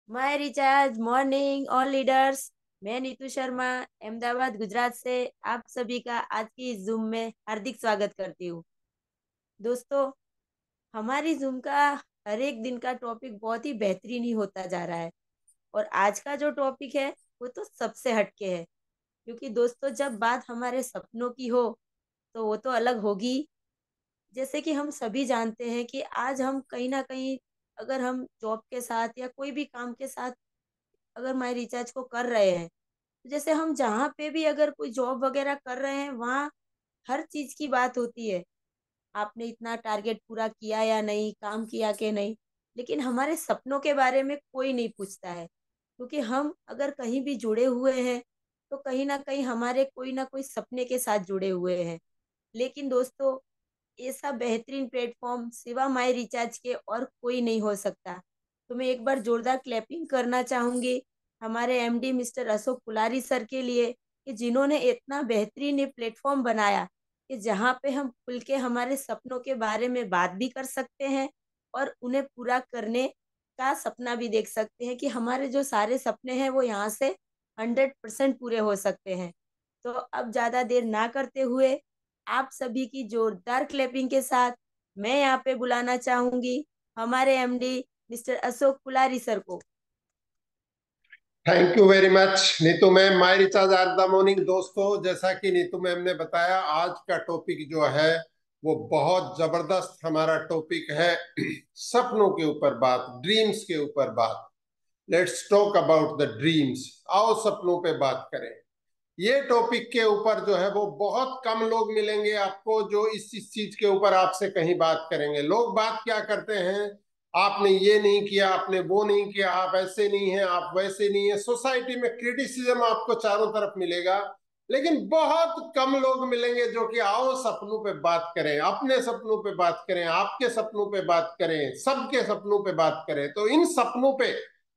My recharge morning all leaders. मैं नीतू शर्मा अहमदाबाद गुजरात से आप सभी का आज की इस जूम में हार्दिक स्वागत करती हूँ। दोस्तों, हमारी जूम का हर एक दिन का टॉपिक बहुत ही बेहतरीन ही होता जा रहा है। और आज का जो टॉपिक है वो तो सबसे हटके है, क्योंकि दोस्तों जब बात हमारे सपनों की हो तो वो तो अलग होगी। जैसे कि हम सभी जानते हैं कि आज हम कहीं ना कहीं, अगर हम जॉब के साथ या कोई भी काम के साथ अगर माई रिचार्ज को कर रहे हैं, तो जैसे हम जहाँ पे भी अगर कोई जॉब वगैरह कर रहे हैं वहाँ हर चीज की बात होती है। आपने इतना टारगेट पूरा किया या नहीं, काम किया कि नहीं। लेकिन हमारे सपनों के बारे में कोई नहीं पूछता है, क्योंकि हम अगर कहीं भी जुड़े हुए हैं तो कहीं ना कहीं हमारे कोई ना कोई सपने के साथ जुड़े हुए हैं। लेकिन दोस्तों, ऐसा बेहतरीन प्लेटफॉर्म सिवा माई रिचार्ज के और कोई नहीं हो सकता। तो मैं एक बार जोरदार क्लैपिंग करना चाहूंगी हमारे MD mister Ashok Kulari sir के लिए, कि जिन्होंने इतना बेहतरीन ये प्लेटफॉर्म बनाया कि जहाँ पे हम खुल के हमारे सपनों के बारे में बात भी कर सकते हैं और उन्हें पूरा करने का सपना भी देख सकते हैं, कि हमारे जो सारे सपने हैं वो यहाँ से 100% पूरे हो सकते हैं। तो अब ज़्यादा देर ना करते हुए आप सभी की जोरदार क्लैपिंग के साथ मैं यहाँ पे बुलाना चाहूंगी हमारे MD mister Ashok Kulari sir को। Thank you very much Neetu ma'am. My recharge are the morning. दोस्तों, जैसा कि नीतू मैम ने बताया, आज का टॉपिक जो है वो बहुत जबरदस्त हमारा टॉपिक है। सपनों के ऊपर बात, ड्रीम्स के ऊपर बात। Let's talk about the dreams. आओ सपनों पे बात करें। ये टॉपिक के ऊपर जो है वो बहुत कम लोग मिलेंगे आपको जो इस चीज के ऊपर आपसे कहीं बात करेंगे। लोग बात क्या करते हैं, आपने ये नहीं किया, आपने वो नहीं किया, आप ऐसे नहीं हैं, आप वैसे नहीं है। सोसाइटी में क्रिटिसिज्म आपको चारों तरफ मिलेगा, लेकिन बहुत कम लोग मिलेंगे जो कि आओ सपनों पे बात करें, अपने सपनों पे बात करें, आपके सपनों पे बात करें, सबके सपनों पे बात करें। तो इन सपनों पे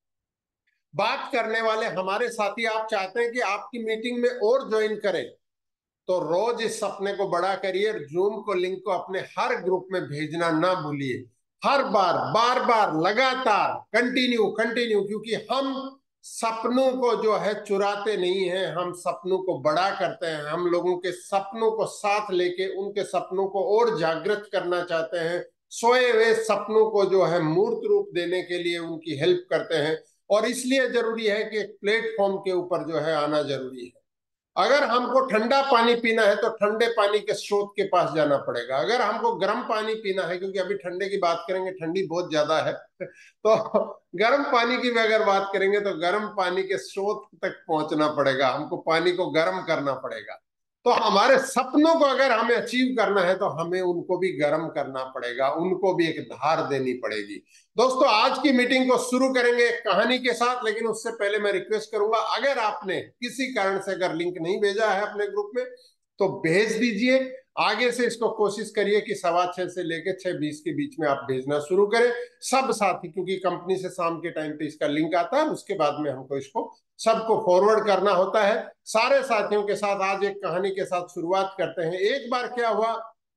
बात करने वाले हमारे साथी आप चाहते हैं कि आपकी मीटिंग में और ज्वाइन करें, तो रोज इस सपने को बड़ा करिए। जूम को लिंक को अपने हर ग्रुप में भेजना ना भूलिए। हर बार, बार बार, लगातार, कंटिन्यू कंटिन्यू, क्योंकि हम सपनों को जो है चुराते नहीं हैं, हम सपनों को बड़ा करते हैं। हम लोगों के सपनों को साथ लेके उनके सपनों को और जागृत करना चाहते हैं। सोए हुए सपनों को जो है मूर्त रूप देने के लिए उनकी हेल्प करते हैं। और इसलिए जरूरी है कि एक प्लेटफॉर्म के ऊपर जो है आना जरूरी है। अगर हमको ठंडा पानी पीना है तो ठंडे पानी के स्रोत के पास जाना पड़ेगा। अगर हमको गर्म पानी पीना है, क्योंकि अभी ठंडे की बात करेंगे, ठंडी बहुत ज्यादा है, तो गर्म पानी की भी अगर बात करेंगे तो गर्म पानी के स्रोत तक पहुंचना पड़ेगा, हमको पानी को गर्म करना पड़ेगा। तो हमारे सपनों को अगर हमें अचीव करना है तो हमें उनको भी गर्म करना पड़ेगा, उनको भी एक धार देनी पड़ेगी। दोस्तों, आज की मीटिंग को शुरू करेंगे एक कहानी के साथ, लेकिन उससे पहले मैं रिक्वेस्ट करूंगा, अगर आपने किसी कारण से अगर लिंक नहीं भेजा है अपने ग्रुप में तो भेज दीजिए। आगे से इसको कोशिश करिए कि 6:15 से लेकर 6:20 के बीच में आप भेजना शुरू करें। सब साथी, क्योंकि कंपनी से शाम के टाइम पे इसका लिंक आता है, उसके बाद में हमको इसको सबको फॉरवर्ड करना होता है। सारे साथियों के साथ आज एक कहानी के साथ शुरुआत करते हैं। एक बार क्या हुआ,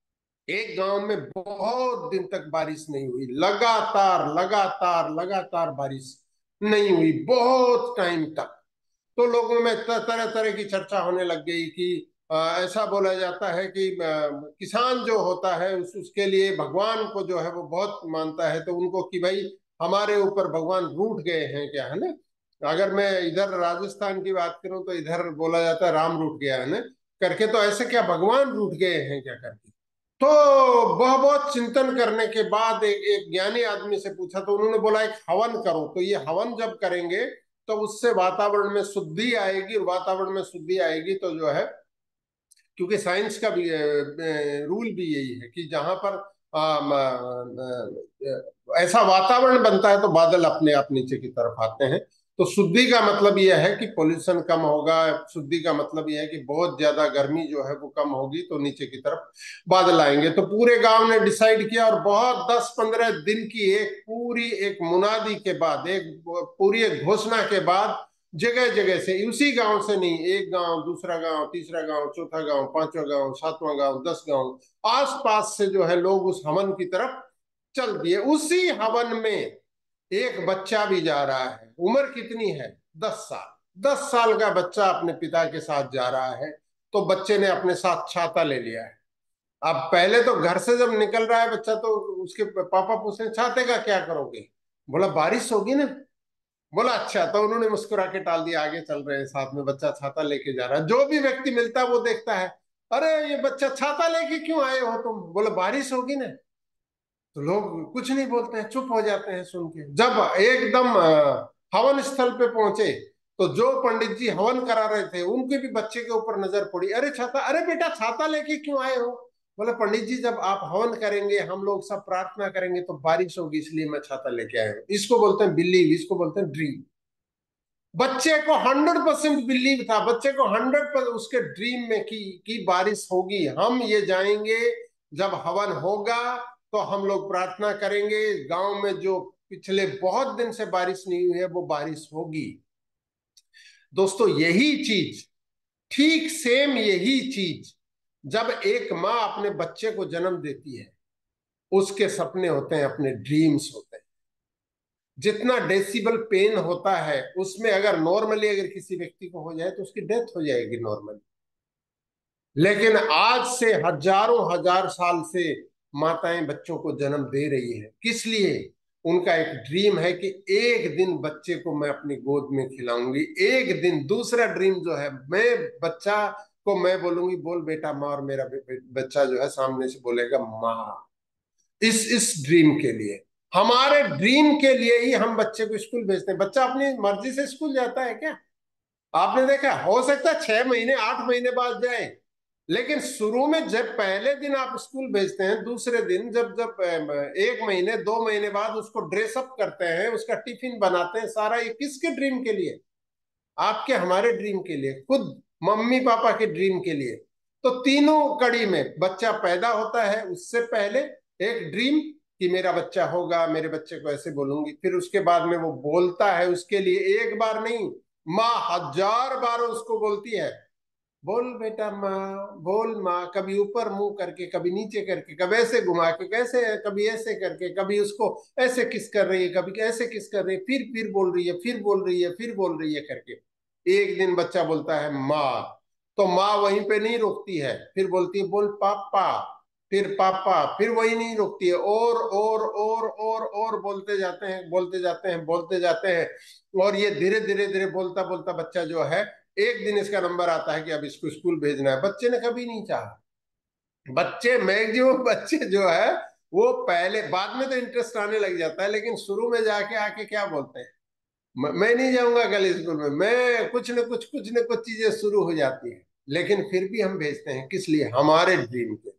एक गांव में बहुत दिन तक बारिश नहीं हुई। लगातार लगातार लगातार बारिश नहीं हुई, बहुत टाइम तक। तो लोगों में तरह तरह की चर्चा होने लग गई कि ऐसा बोला जाता है कि किसान जो होता है उसके लिए भगवान को जो है वो बहुत मानता है, तो उनको कि भाई हमारे ऊपर भगवान रूठ गए हैं क्या, है ना। अगर मैं इधर राजस्थान की बात करूं तो इधर बोला जाता है राम रूठ गया है ना करके, तो ऐसे क्या भगवान रूठ गए हैं क्या करके। तो वह बहुत चिंतन करने के बाद एक ज्ञानी आदमी से पूछा, तो उन्होंने बोला एक हवन करो। तो ये हवन जब करेंगे तो उससे वातावरण में शुद्धि आएगी, और वातावरण में शुद्धि आएगी तो जो है, क्योंकि साइंस का भी रूल भी यही है कि जहां पर ऐसा वातावरण बनता है तो बादल अपने आप नीचे की तरफ आते हैं। तो शुद्धि का मतलब यह है कि पोल्यूशन कम होगा, शुद्धि का मतलब यह है कि बहुत ज्यादा गर्मी जो है वो कम होगी तो नीचे की तरफ बादल आएंगे। तो पूरे गांव ने डिसाइड किया, और बहुत 10-15 दिन की एक पूरी एक मुनादी के बाद, एक पूरी एक घोषणा के बाद, जगह जगह से, उसी गांव से नहीं, एक गांव, दूसरा गांव, तीसरा गांव, चौथा गांव, पांचवा गांव, सातवां गांव, 10 गांव आसपास से जो है लोग उस हवन की तरफ चल दिए। उसी हवन में एक बच्चा भी जा रहा है, उम्र कितनी है, 10 साल। 10 साल का बच्चा अपने पिता के साथ जा रहा है, तो बच्चे ने अपने साथ छाता ले लिया है। अब पहले तो घर से जब निकल रहा है बच्चा, तो उसके पापा पूछे छाते का क्या करोगे, बोला बारिश होगी ना। बोला अच्छा, तो उन्होंने मुस्कुरा के टाल दिया, आगे चल रहे हैं, साथ में बच्चा छाता लेके जा रहा है। जो भी व्यक्ति मिलता है वो देखता है, अरे ये बच्चा छाता लेके क्यों आए हो तुम, बोला बारिश होगी ना। तो लोग कुछ नहीं बोलते हैं, चुप हो जाते हैं सुन के। जब एकदम हवन स्थल पे पहुंचे, तो जो पंडित जी हवन करा रहे थे उनके भी बच्चे के ऊपर नजर पड़ी, अरे छाता, अरे बेटा छाता लेके क्यों आए हो। बोले पंडित जी, जब आप हवन करेंगे, हम लोग सब प्रार्थना करेंगे, तो बारिश होगी, इसलिए मैं छाता लेके आया हूँ। इसको बोलते हैं बिलीव, इसको बोलते हैं ड्रीम। बच्चे को 100% बिलीव था, बच्चे को 100% उसके ड्रीम में की बारिश होगी, हम ये जाएंगे, जब हवन होगा तो हम लोग प्रार्थना करेंगे, गांव में जो पिछले बहुत दिन से बारिश नहीं हुई है वो बारिश होगी। दोस्तों यही चीज, ठीक सेम यही चीज, जब एक माँ अपने बच्चे को जन्म देती है, उसके सपने होते हैं, अपने ड्रीम्स होते हैं। जितना डेसिबल पेन होता है उसमें, अगर नॉर्मली अगर किसी व्यक्ति को हो जाए तो उसकी डेथ हो जाएगी नॉर्मली। लेकिन आज से हजारों हजार साल से माताएं बच्चों को जन्म दे रही है, किस लिए, उनका एक ड्रीम है कि एक दिन बच्चे को मैं अपनी गोद में खिलाऊंगी, एक दिन। दूसरा ड्रीम जो है, मैं बच्चा को मैं बोलूंगी बोल बेटा माँ, और मेरा बच्चा जो है सामने से बोलेगा माँ। इस ड्रीम के लिए, हमारे ड्रीम के लिए ही हम बच्चे को स्कूल भेजते हैं। बच्चा अपनी मर्जी से स्कूल जाता है क्या? आपने देखा, हो सकता है 6 महीने 8 महीने बाद जाए, लेकिन शुरू में जब पहले दिन आप स्कूल भेजते हैं, दूसरे दिन जब जब 1 महीने 2 महीने बाद उसको ड्रेसअप करते हैं, उसका टिफिन बनाते हैं, सारा ये किसके ड्रीम के लिए? आपके हमारे ड्रीम के लिए, खुद मम्मी पापा के ड्रीम के लिए। तो तीनों कड़ी में, बच्चा पैदा होता है उससे पहले एक ड्रीम कि मेरा बच्चा होगा, मेरे बच्चे को ऐसे बोलूंगी, फिर उसके बाद में वो बोलता है, उसके लिए एक बार नहीं, माँ 1000 बार उसको बोलती है, बोल बेटा माँ, बोल माँ, कभी ऊपर मुंह करके, कभी नीचे करके, कभी ऐसे घुमा के, कैसे, कभी ऐसे करके, कभी उसको ऐसे किस कर रही है, कभी ऐसे किस कर रही है, फिर बोल रही है, फिर बोल रही है, फिर बोल रही है करके। एक दिन बच्चा बोलता है माँ, तो माँ वहीं पे नहीं रोकती है, फिर बोलती है बोल पापा, फिर पापा, फिर वही नहीं रोकती है, और बोलते जाते हैं, बोलते जाते हैं, बोलते जाते हैं। और ये धीरे धीरे धीरे बोलता बोलता बच्चा जो है, एक दिन इसका नंबर आता है कि अब इसको स्कूल भेजना है। बच्चे ने कभी नहीं चाहा। बच्चे, मैक्सिमम बच्चे जो है वो पहले, बाद में तो इंटरेस्ट आने लग जाता है, लेकिन शुरू में जाके आके क्या बोलते हैं, मैं नहीं जाऊंगा कल स्कूल में, मैं कुछ न कुछ चीजें शुरू हो जाती है। लेकिन फिर भी हम भेजते हैं, किस लिए, हमारे ड्रीम के।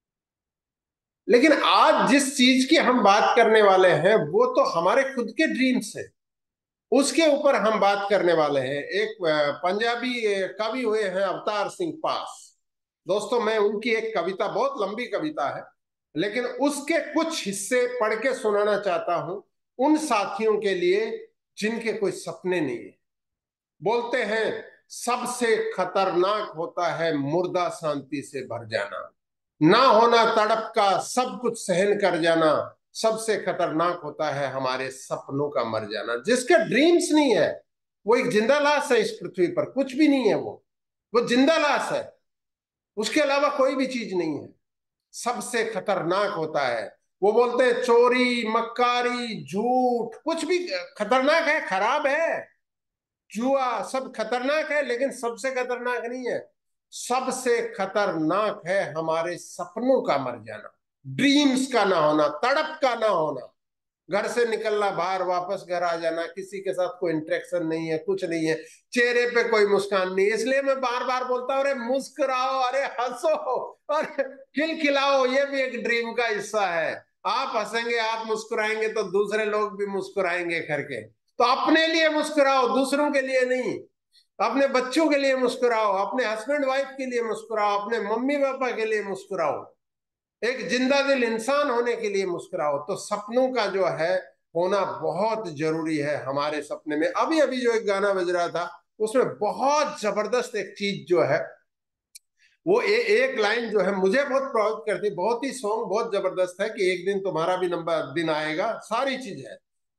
लेकिन आज जिस चीज की हम बात करने वाले हैं वो तो हमारे खुद के ड्रीम्स है, उसके ऊपर हम बात करने वाले हैं। एक पंजाबी कवि हुए हैं अवतार सिंह पास। दोस्तों मैं उनकी एक कविता, बहुत लंबी कविता है, लेकिन उसके कुछ हिस्से पढ़ के सुनाना चाहता हूं उन साथियों के लिए जिनके कोई सपने नहीं है। बोलते हैं, सबसे खतरनाक होता है मुर्दा शांति से भर जाना, ना होना तड़प का, सब कुछ सहन कर जाना। सबसे खतरनाक होता है हमारे सपनों का मर जाना। जिसके ड्रीम्स नहीं है वो एक जिंदा लाश है, इस पृथ्वी पर कुछ भी नहीं है, वो जिंदा लाश है, उसके अलावा कोई भी चीज नहीं है। सबसे खतरनाक होता है, वो बोलते हैं चोरी मक्कारी झूठ कुछ भी खतरनाक है, खराब है, जुआ सब खतरनाक है, लेकिन सबसे खतरनाक नहीं है। सबसे खतरनाक है हमारे सपनों का मर जाना, ड्रीम्स का ना होना, तड़प का ना होना। घर से निकलना, बाहर वापस घर आ जाना, किसी के साथ कोई इंटरेक्शन नहीं है, कुछ नहीं है, चेहरे पे कोई मुस्कान नहीं। इसलिए मैं बार बार बोलता हूँ, अरे मुस्कुराओ, अरे हंसो, और खिलखिलाओ, ये भी एक ड्रीम का हिस्सा है। आप हंसेंगे, आप मुस्कुराएंगे तो दूसरे लोग भी मुस्कुराएंगे करके। तो अपने लिए मुस्कुराओ, दूसरों के लिए नहीं। अपने बच्चों के लिए मुस्कुराओ, अपने हस्बैंड वाइफ के लिए मुस्कुराओ, अपने मम्मी पापा के लिए मुस्कुराओ, एक जिंदा दिल इंसान होने के लिए मुस्कुराओ। तो सपनों का जो है होना बहुत जरूरी है हमारे सपने में। अभी अभी जो एक गाना बज रहा था, उसमें बहुत जबरदस्त एक चीज जो है, वो एक लाइन जो है मुझे बहुत प्रभावित करती, बहुत ही सॉन्ग बहुत जबरदस्त है कि एक दिन तुम्हारा भी नंबर दिन आएगा, सारी चीज है।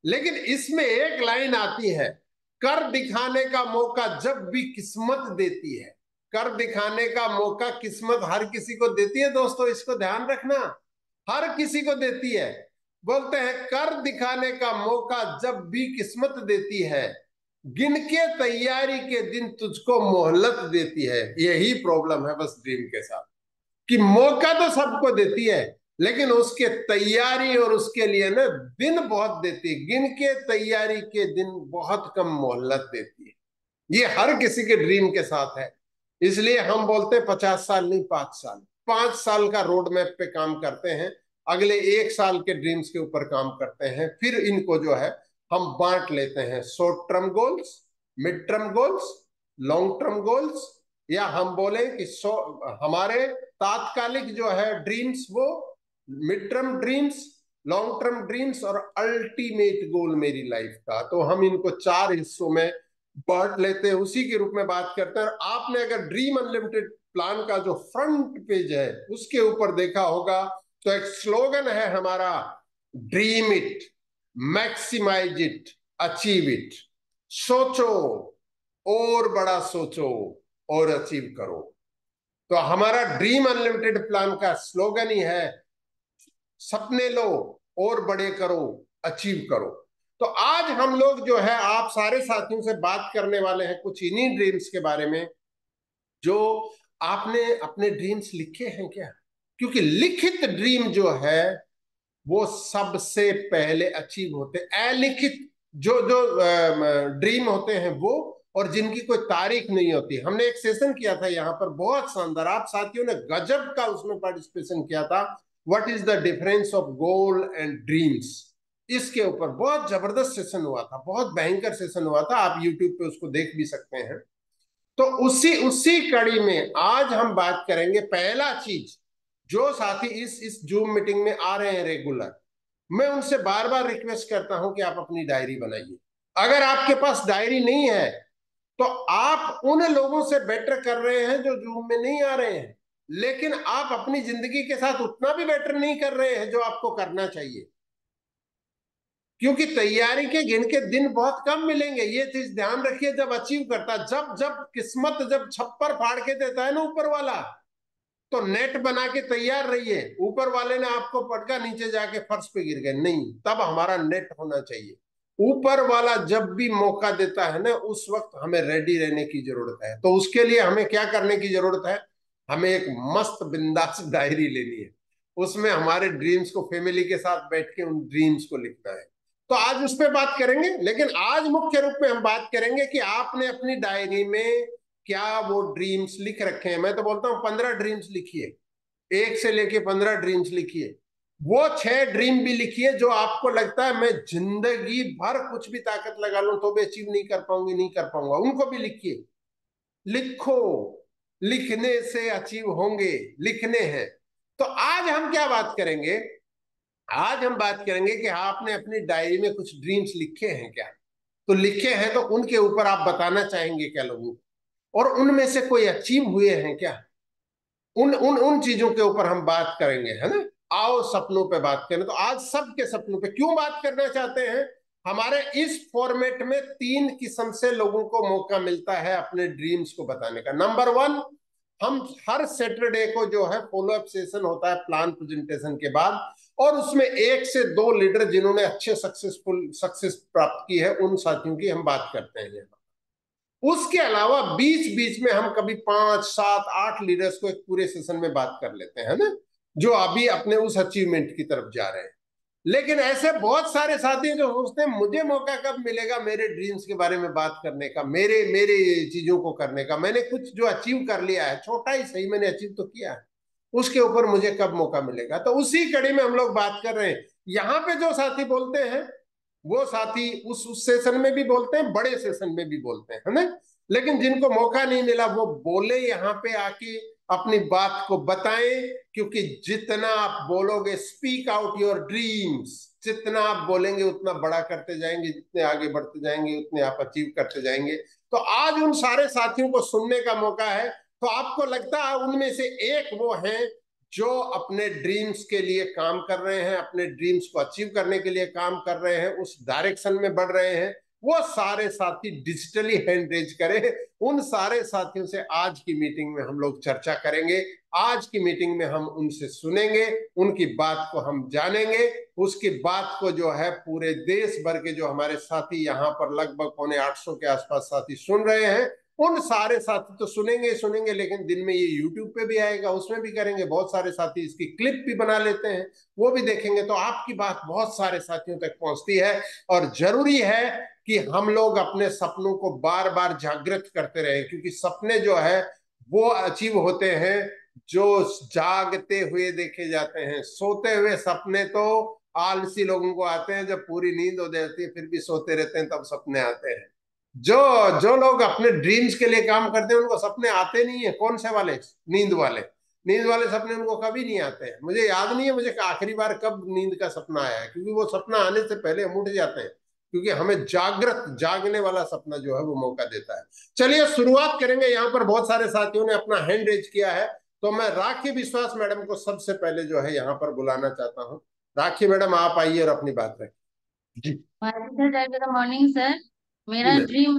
लेकिन इसमें एक लाइन आती है, कर दिखाने का मौका जब भी किस्मत देती है। कर दिखाने का मौका किस्मत हर किसी को देती है दोस्तों, इसको ध्यान रखना, हर किसी को देती है। बोलते हैं कर दिखाने का मौका जब भी किस्मत देती है, गिन के तैयारी के दिन तुझको मोहलत देती है। यही प्रॉब्लम है बस ड्रीम के साथ, कि मौका तो सबको देती है, लेकिन उसके तैयारी और उसके लिए ना दिन बहुत देती है, गिन के तैयारी के दिन बहुत कम मोहलत देती है। ये हर किसी के ड्रीम के साथ है। इसलिए हम बोलते हैं 50 साल नहीं, 5 साल, 5 साल का रोड मैप पे काम करते हैं, अगले 1 साल के ड्रीम्स के ऊपर काम करते हैं, फिर इनको जो है हम बांट लेते हैं, short term goals, mid term goals, long term goals, या हम बोले कि हमारे तात्कालिक जो है ड्रीम्स वो mid term dreams, long term dreams और अल्टीमेट गोल मेरी लाइफ का। तो हम इनको 4 हिस्सों में बांट लेते हैं, उसी के रूप में बात करते हैं। और आपने अगर ड्रीम अनलिमिटेड प्लान का जो फ्रंट पेज है उसके ऊपर देखा होगा, तो एक स्लोगन है हमारा, dream it, maximise it, achieve it. सोचो और बड़ा सोचो और अचीव करो। तो हमारा ड्रीम अनलिमिटेड प्लान का स्लोगन ही है, सपने लो और बड़े करो, अचीव करो। तो आज हम लोग जो है आप सारे साथियों से बात करने वाले हैं कुछ इन्हीं ड्रीम्स के बारे में, जो आपने अपने ड्रीम्स लिखे हैं क्या? क्योंकि लिखित ड्रीम जो है वो सबसे पहले अचीव होते, अलिखित जो जो ड्रीम होते हैं वो, और जिनकी कोई तारीख नहीं होती। हमने एक सेशन किया था यहाँ पर, बहुत शानदार, आप साथियों ने गजब का उसमें पार्टिसिपेशन किया था, what is the difference of goal and dreams, इसके ऊपर बहुत जबरदस्त सेशन हुआ था, बहुत भयंकर सेशन हुआ था, आप यूट्यूब पे उसको देख भी सकते हैं। तो उसी उसी कड़ी में आज हम बात करेंगे। पहला चीज, जो साथी इस जूम मीटिंग में आ रहे हैं रेगुलर, मैं उनसे बार बार रिक्वेस्ट करता हूं कि आप अपनी डायरी बनाइए। अगर आपके पास डायरी नहीं है तो आप उन लोगों से बेटर कर रहे हैं जो जूम में नहीं आ रहे हैं, लेकिन आप अपनी जिंदगी के साथ उतना भी बेटर नहीं कर रहे हैं जो आपको करना चाहिए, क्योंकि तैयारी के गिन के दिन बहुत कम मिलेंगे। ये चीज ध्यान रखिए, जब अचीव करता, जब जब किस्मत जब छप्पर फाड़ के देता है ना ऊपर वाला, तो नेट बना के तैयार रहिए। ऊपर वाले ने आपको पटका, नीचे जाके फर्श पे गिर गए नहीं, तब हमारा नेट होना चाहिए। ऊपर वाला जब भी मौका देता है ना, उस वक्त हमें रेडी रहने की जरूरत है। तो उसके लिए हमें क्या करने की जरूरत है? हमें एक मस्त बिंदास डायरी लेनी है, उसमें हमारे ड्रीम्स को फैमिली के साथ बैठ के उन ड्रीम्स को लिखना है। तो आज उस पर बात करेंगे, लेकिन आज मुख्य रूप में हम बात करेंगे कि आपने अपनी डायरी में क्या वो ड्रीम्स लिख रखे हैं। मैं तो बोलता हूँ 15 ड्रीम्स लिखिए, 1 से लेके 15 ड्रीम्स लिखिए। वो 6 ड्रीम भी लिखिए जो आपको लगता है मैं जिंदगी भर कुछ भी ताकत लगा लूं तो भी अचीव नहीं कर पाऊंगी, नहीं कर पाऊंगा, उनको भी लिखिए। लिखो, लिखने से अचीव होंगे, लिखने हैं। तो आज हम क्या बात करेंगे? आज हम बात करेंगे कि आपने अपनी डायरी में कुछ ड्रीम्स लिखे हैं क्या? तो लिखे हैं तो उनके ऊपर आप बताना चाहेंगे क्या लोगों को, और उनमें से कोई अचीव हुए हैं क्या? उन उन उन चीजों के ऊपर हम बात करेंगे, है ना। आओ सपनों पे बात करें। तो आज सबके सपनों पे क्यों बात करना चाहते हैं? हमारे इस फॉर्मेट में 3 किस्म से लोगों को मौका मिलता है अपने ड्रीम्स को बताने का। नंबर 1, हम हर सैटरडे को जो है फॉलोअप सेशन होता है प्लान प्रेजेंटेशन के बाद, और उसमें 1 से 2 लीडर जिन्होंने अच्छे सक्सेस प्राप्त की है उन साथियों की हम बात करते हैं। उसके अलावा बीच बीच में हम कभी 5, 7, 8 लीडर्स को एक पूरे सेशन में बात कर लेते हैं ना, जो अभी अपने उस अचीवमेंट की तरफ जा रहे हैं। लेकिन ऐसे बहुत सारे साथी हैं जो सोचते हैं मुझे मौका कब मिलेगा मेरे ड्रीम्स के बारे में बात करने का, मेरे मेरे चीजों को करने का। मैंने कुछ जो अचीव कर लिया है, छोटा ही सही, मैंने अचीव तो किया है, उसके ऊपर मुझे कब मौका मिलेगा। तो उसी कड़ी में हम लोग बात कर रहे हैं। यहाँ पे जो साथी बोलते हैं वो साथी उस सेशन में भी बोलते हैं, बड़े सेशन में भी बोलते हैं, है ना। लेकिन जिनको मौका नहीं मिला वो बोले यहाँ पे आके, अपनी बात को बताएं, क्योंकि जितना आप बोलोगे, स्पीक आउट योर ड्रीम्स, जितना आप बोलेंगे उतना बड़ा करते जाएंगे, जितने आगे बढ़ते जाएंगे उतने आप अचीव करते जाएंगे। तो आज उन सारे साथियों को सुनने का मौका है। तो आपको लगता है उनमें से एक वो हैं जो अपने ड्रीम्स के लिए काम कर रहे हैं, अपने ड्रीम्स को अचीव करने के लिए काम कर रहे हैं, उस डायरेक्शन में बढ़ रहे हैं, वो सारे साथी डिजिटली हैंड रेज करें। उन सारे साथियों से आज की मीटिंग में हम लोग चर्चा करेंगे। आज की मीटिंग में हम उनसे सुनेंगे, उनकी बात को हम जानेंगे। उसकी बात को जो है पूरे देश भर के जो हमारे साथी यहाँ पर लगभग पौने 800 के आसपास साथी सुन रहे हैं, उन सारे साथी तो सुनेंगे ही सुनेंगे, लेकिन दिन में ये यूट्यूब पे भी आएगा, उसमें भी करेंगे। बहुत सारे साथी इसकी क्लिप भी बना लेते हैं, वो भी देखेंगे। तो आपकी बात बहुत सारे साथियों तक पहुंचती है। और जरूरी है कि हम लोग अपने सपनों को बार बार जागृत करते रहे, क्योंकि सपने जो है वो अचीव होते हैं जो जागते हुए देखे जाते हैं। सोते हुए सपने तो आलसी लोगों को आते हैं, जब पूरी नींद हो जाती है फिर भी सोते रहते हैं, तब सपने आते हैं। जो जो लोग अपने ड्रीम्स के लिए काम करते हैं उनको सपने आते नहीं है। कौन से वाले? नींद वाले। नींद वाले सपने उनको कभी नहीं आते हैं। मुझे याद नहीं है मुझे आखिरी बार कब नींद का सपना आया है, क्योंकि वो सपना आने से पहले हम उठ जाते हैं, क्योंकि हमें जागृत जागने वाला सपना जो है वो मौका देता है। चलिए शुरुआत करेंगे। यहाँ पर बहुत सारे साथियों ने अपना हैंड रेज किया है, तो मैं राखी विश्वास मैडम को सबसे पहले जो है यहाँ पर बुलाना चाहता हूँ। राखी मैडम, आप आइए और अपनी बात रखिए। जी। Good morning sir. जी मेरा मैम। ड्रीम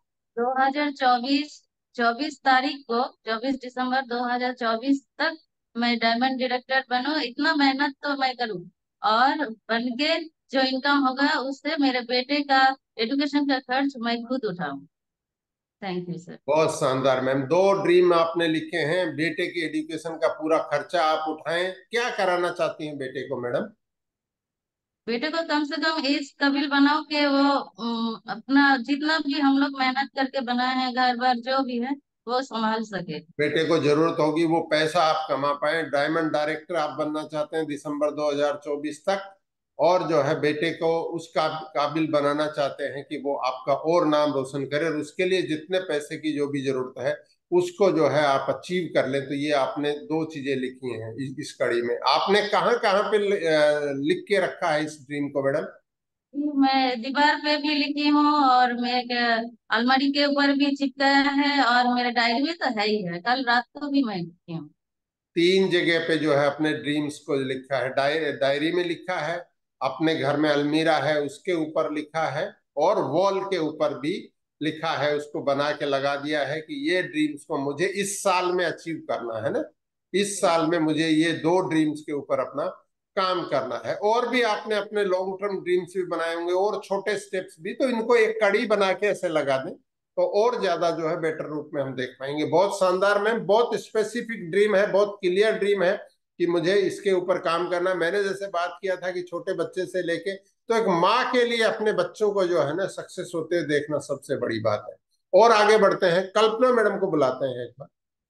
2024 24 तारीख को 24 दिसंबर 2024 तक मैं डायमंड डायरेक्टर बनूं। इतना मेहनत तो मैं करूं और बन के जो इनकम होगा उससे मेरे बेटे का एजुकेशन का खर्च मैं खुद उठाऊं। Thank you sir. बहुत शानदार मैम। दो ड्रीम आपने लिखे हैं। बेटे की एजुकेशन का पूरा खर्चा आप उठाएं। क्या कराना चाहती हैं बेटे को मैडम? बेटे को कम से कम इस काबिल बनाओ कि वो अपना जितना भी हम लोग मेहनत करके बनाए हैं घर बार जो भी है वो संभाल सके। बेटे को जरूरत होगी वो पैसा आप कमा पाए। डायमंड डायरेक्टर आप बनना चाहते हैं दिसंबर 2024 तक, और जो है बेटे को उसका काबिल बनाना चाहते हैं कि वो आपका और नाम रोशन करे, और उसके लिए जितने पैसे की जो भी जरूरत है उसको जो है आप अचीव कर लें। तो ये आपने दो चीजें लिखी हैं इस कड़ी में। आपने कहाँ कहाँ पे लिख के रखा है इस ड्रीम को मैडम? मैं दीवार पे भी लिखी हूँ और मेरे अलमारी के ऊपर भी चिपकाया है और मेरे डायरी में तो है ही है। कल रात को भी मैं लिखी हूँ। तीन जगह पे जो है अपने ड्रीम्स को लिखा है। डायरी में लिखा है, अपने घर में अलमीरा है उसके ऊपर लिखा है, और वॉल के ऊपर भी लिखा है। उसको बना के लगा दिया है कि ये ड्रीम्स को मुझे इस साल में अचीव करना है ना। इस साल में मुझे ये दो ड्रीम्स के ऊपर अपना काम करना है। और भी आपने अपने लॉन्ग टर्म ड्रीम्स भी बनाए होंगे और छोटे स्टेप्स भी, तो इनको एक कड़ी बना के ऐसे लगा दें तो और ज्यादा जो है बेटर रूप में हम देख पाएंगे। बहुत शानदार मैम। बहुत स्पेसिफिक ड्रीम है, बहुत क्लियर ड्रीम है कि मुझे इसके ऊपर काम करना। मैंने जैसे बात किया था कि छोटे बच्चे से लेके, तो एक माँ के लिए अपने बच्चों को जो है ना सक्सेस होते हुए देखना सबसे बड़ी बात है। और आगे बढ़ते हैं, कल्पना मैडम को बुलाते हैं एक बार।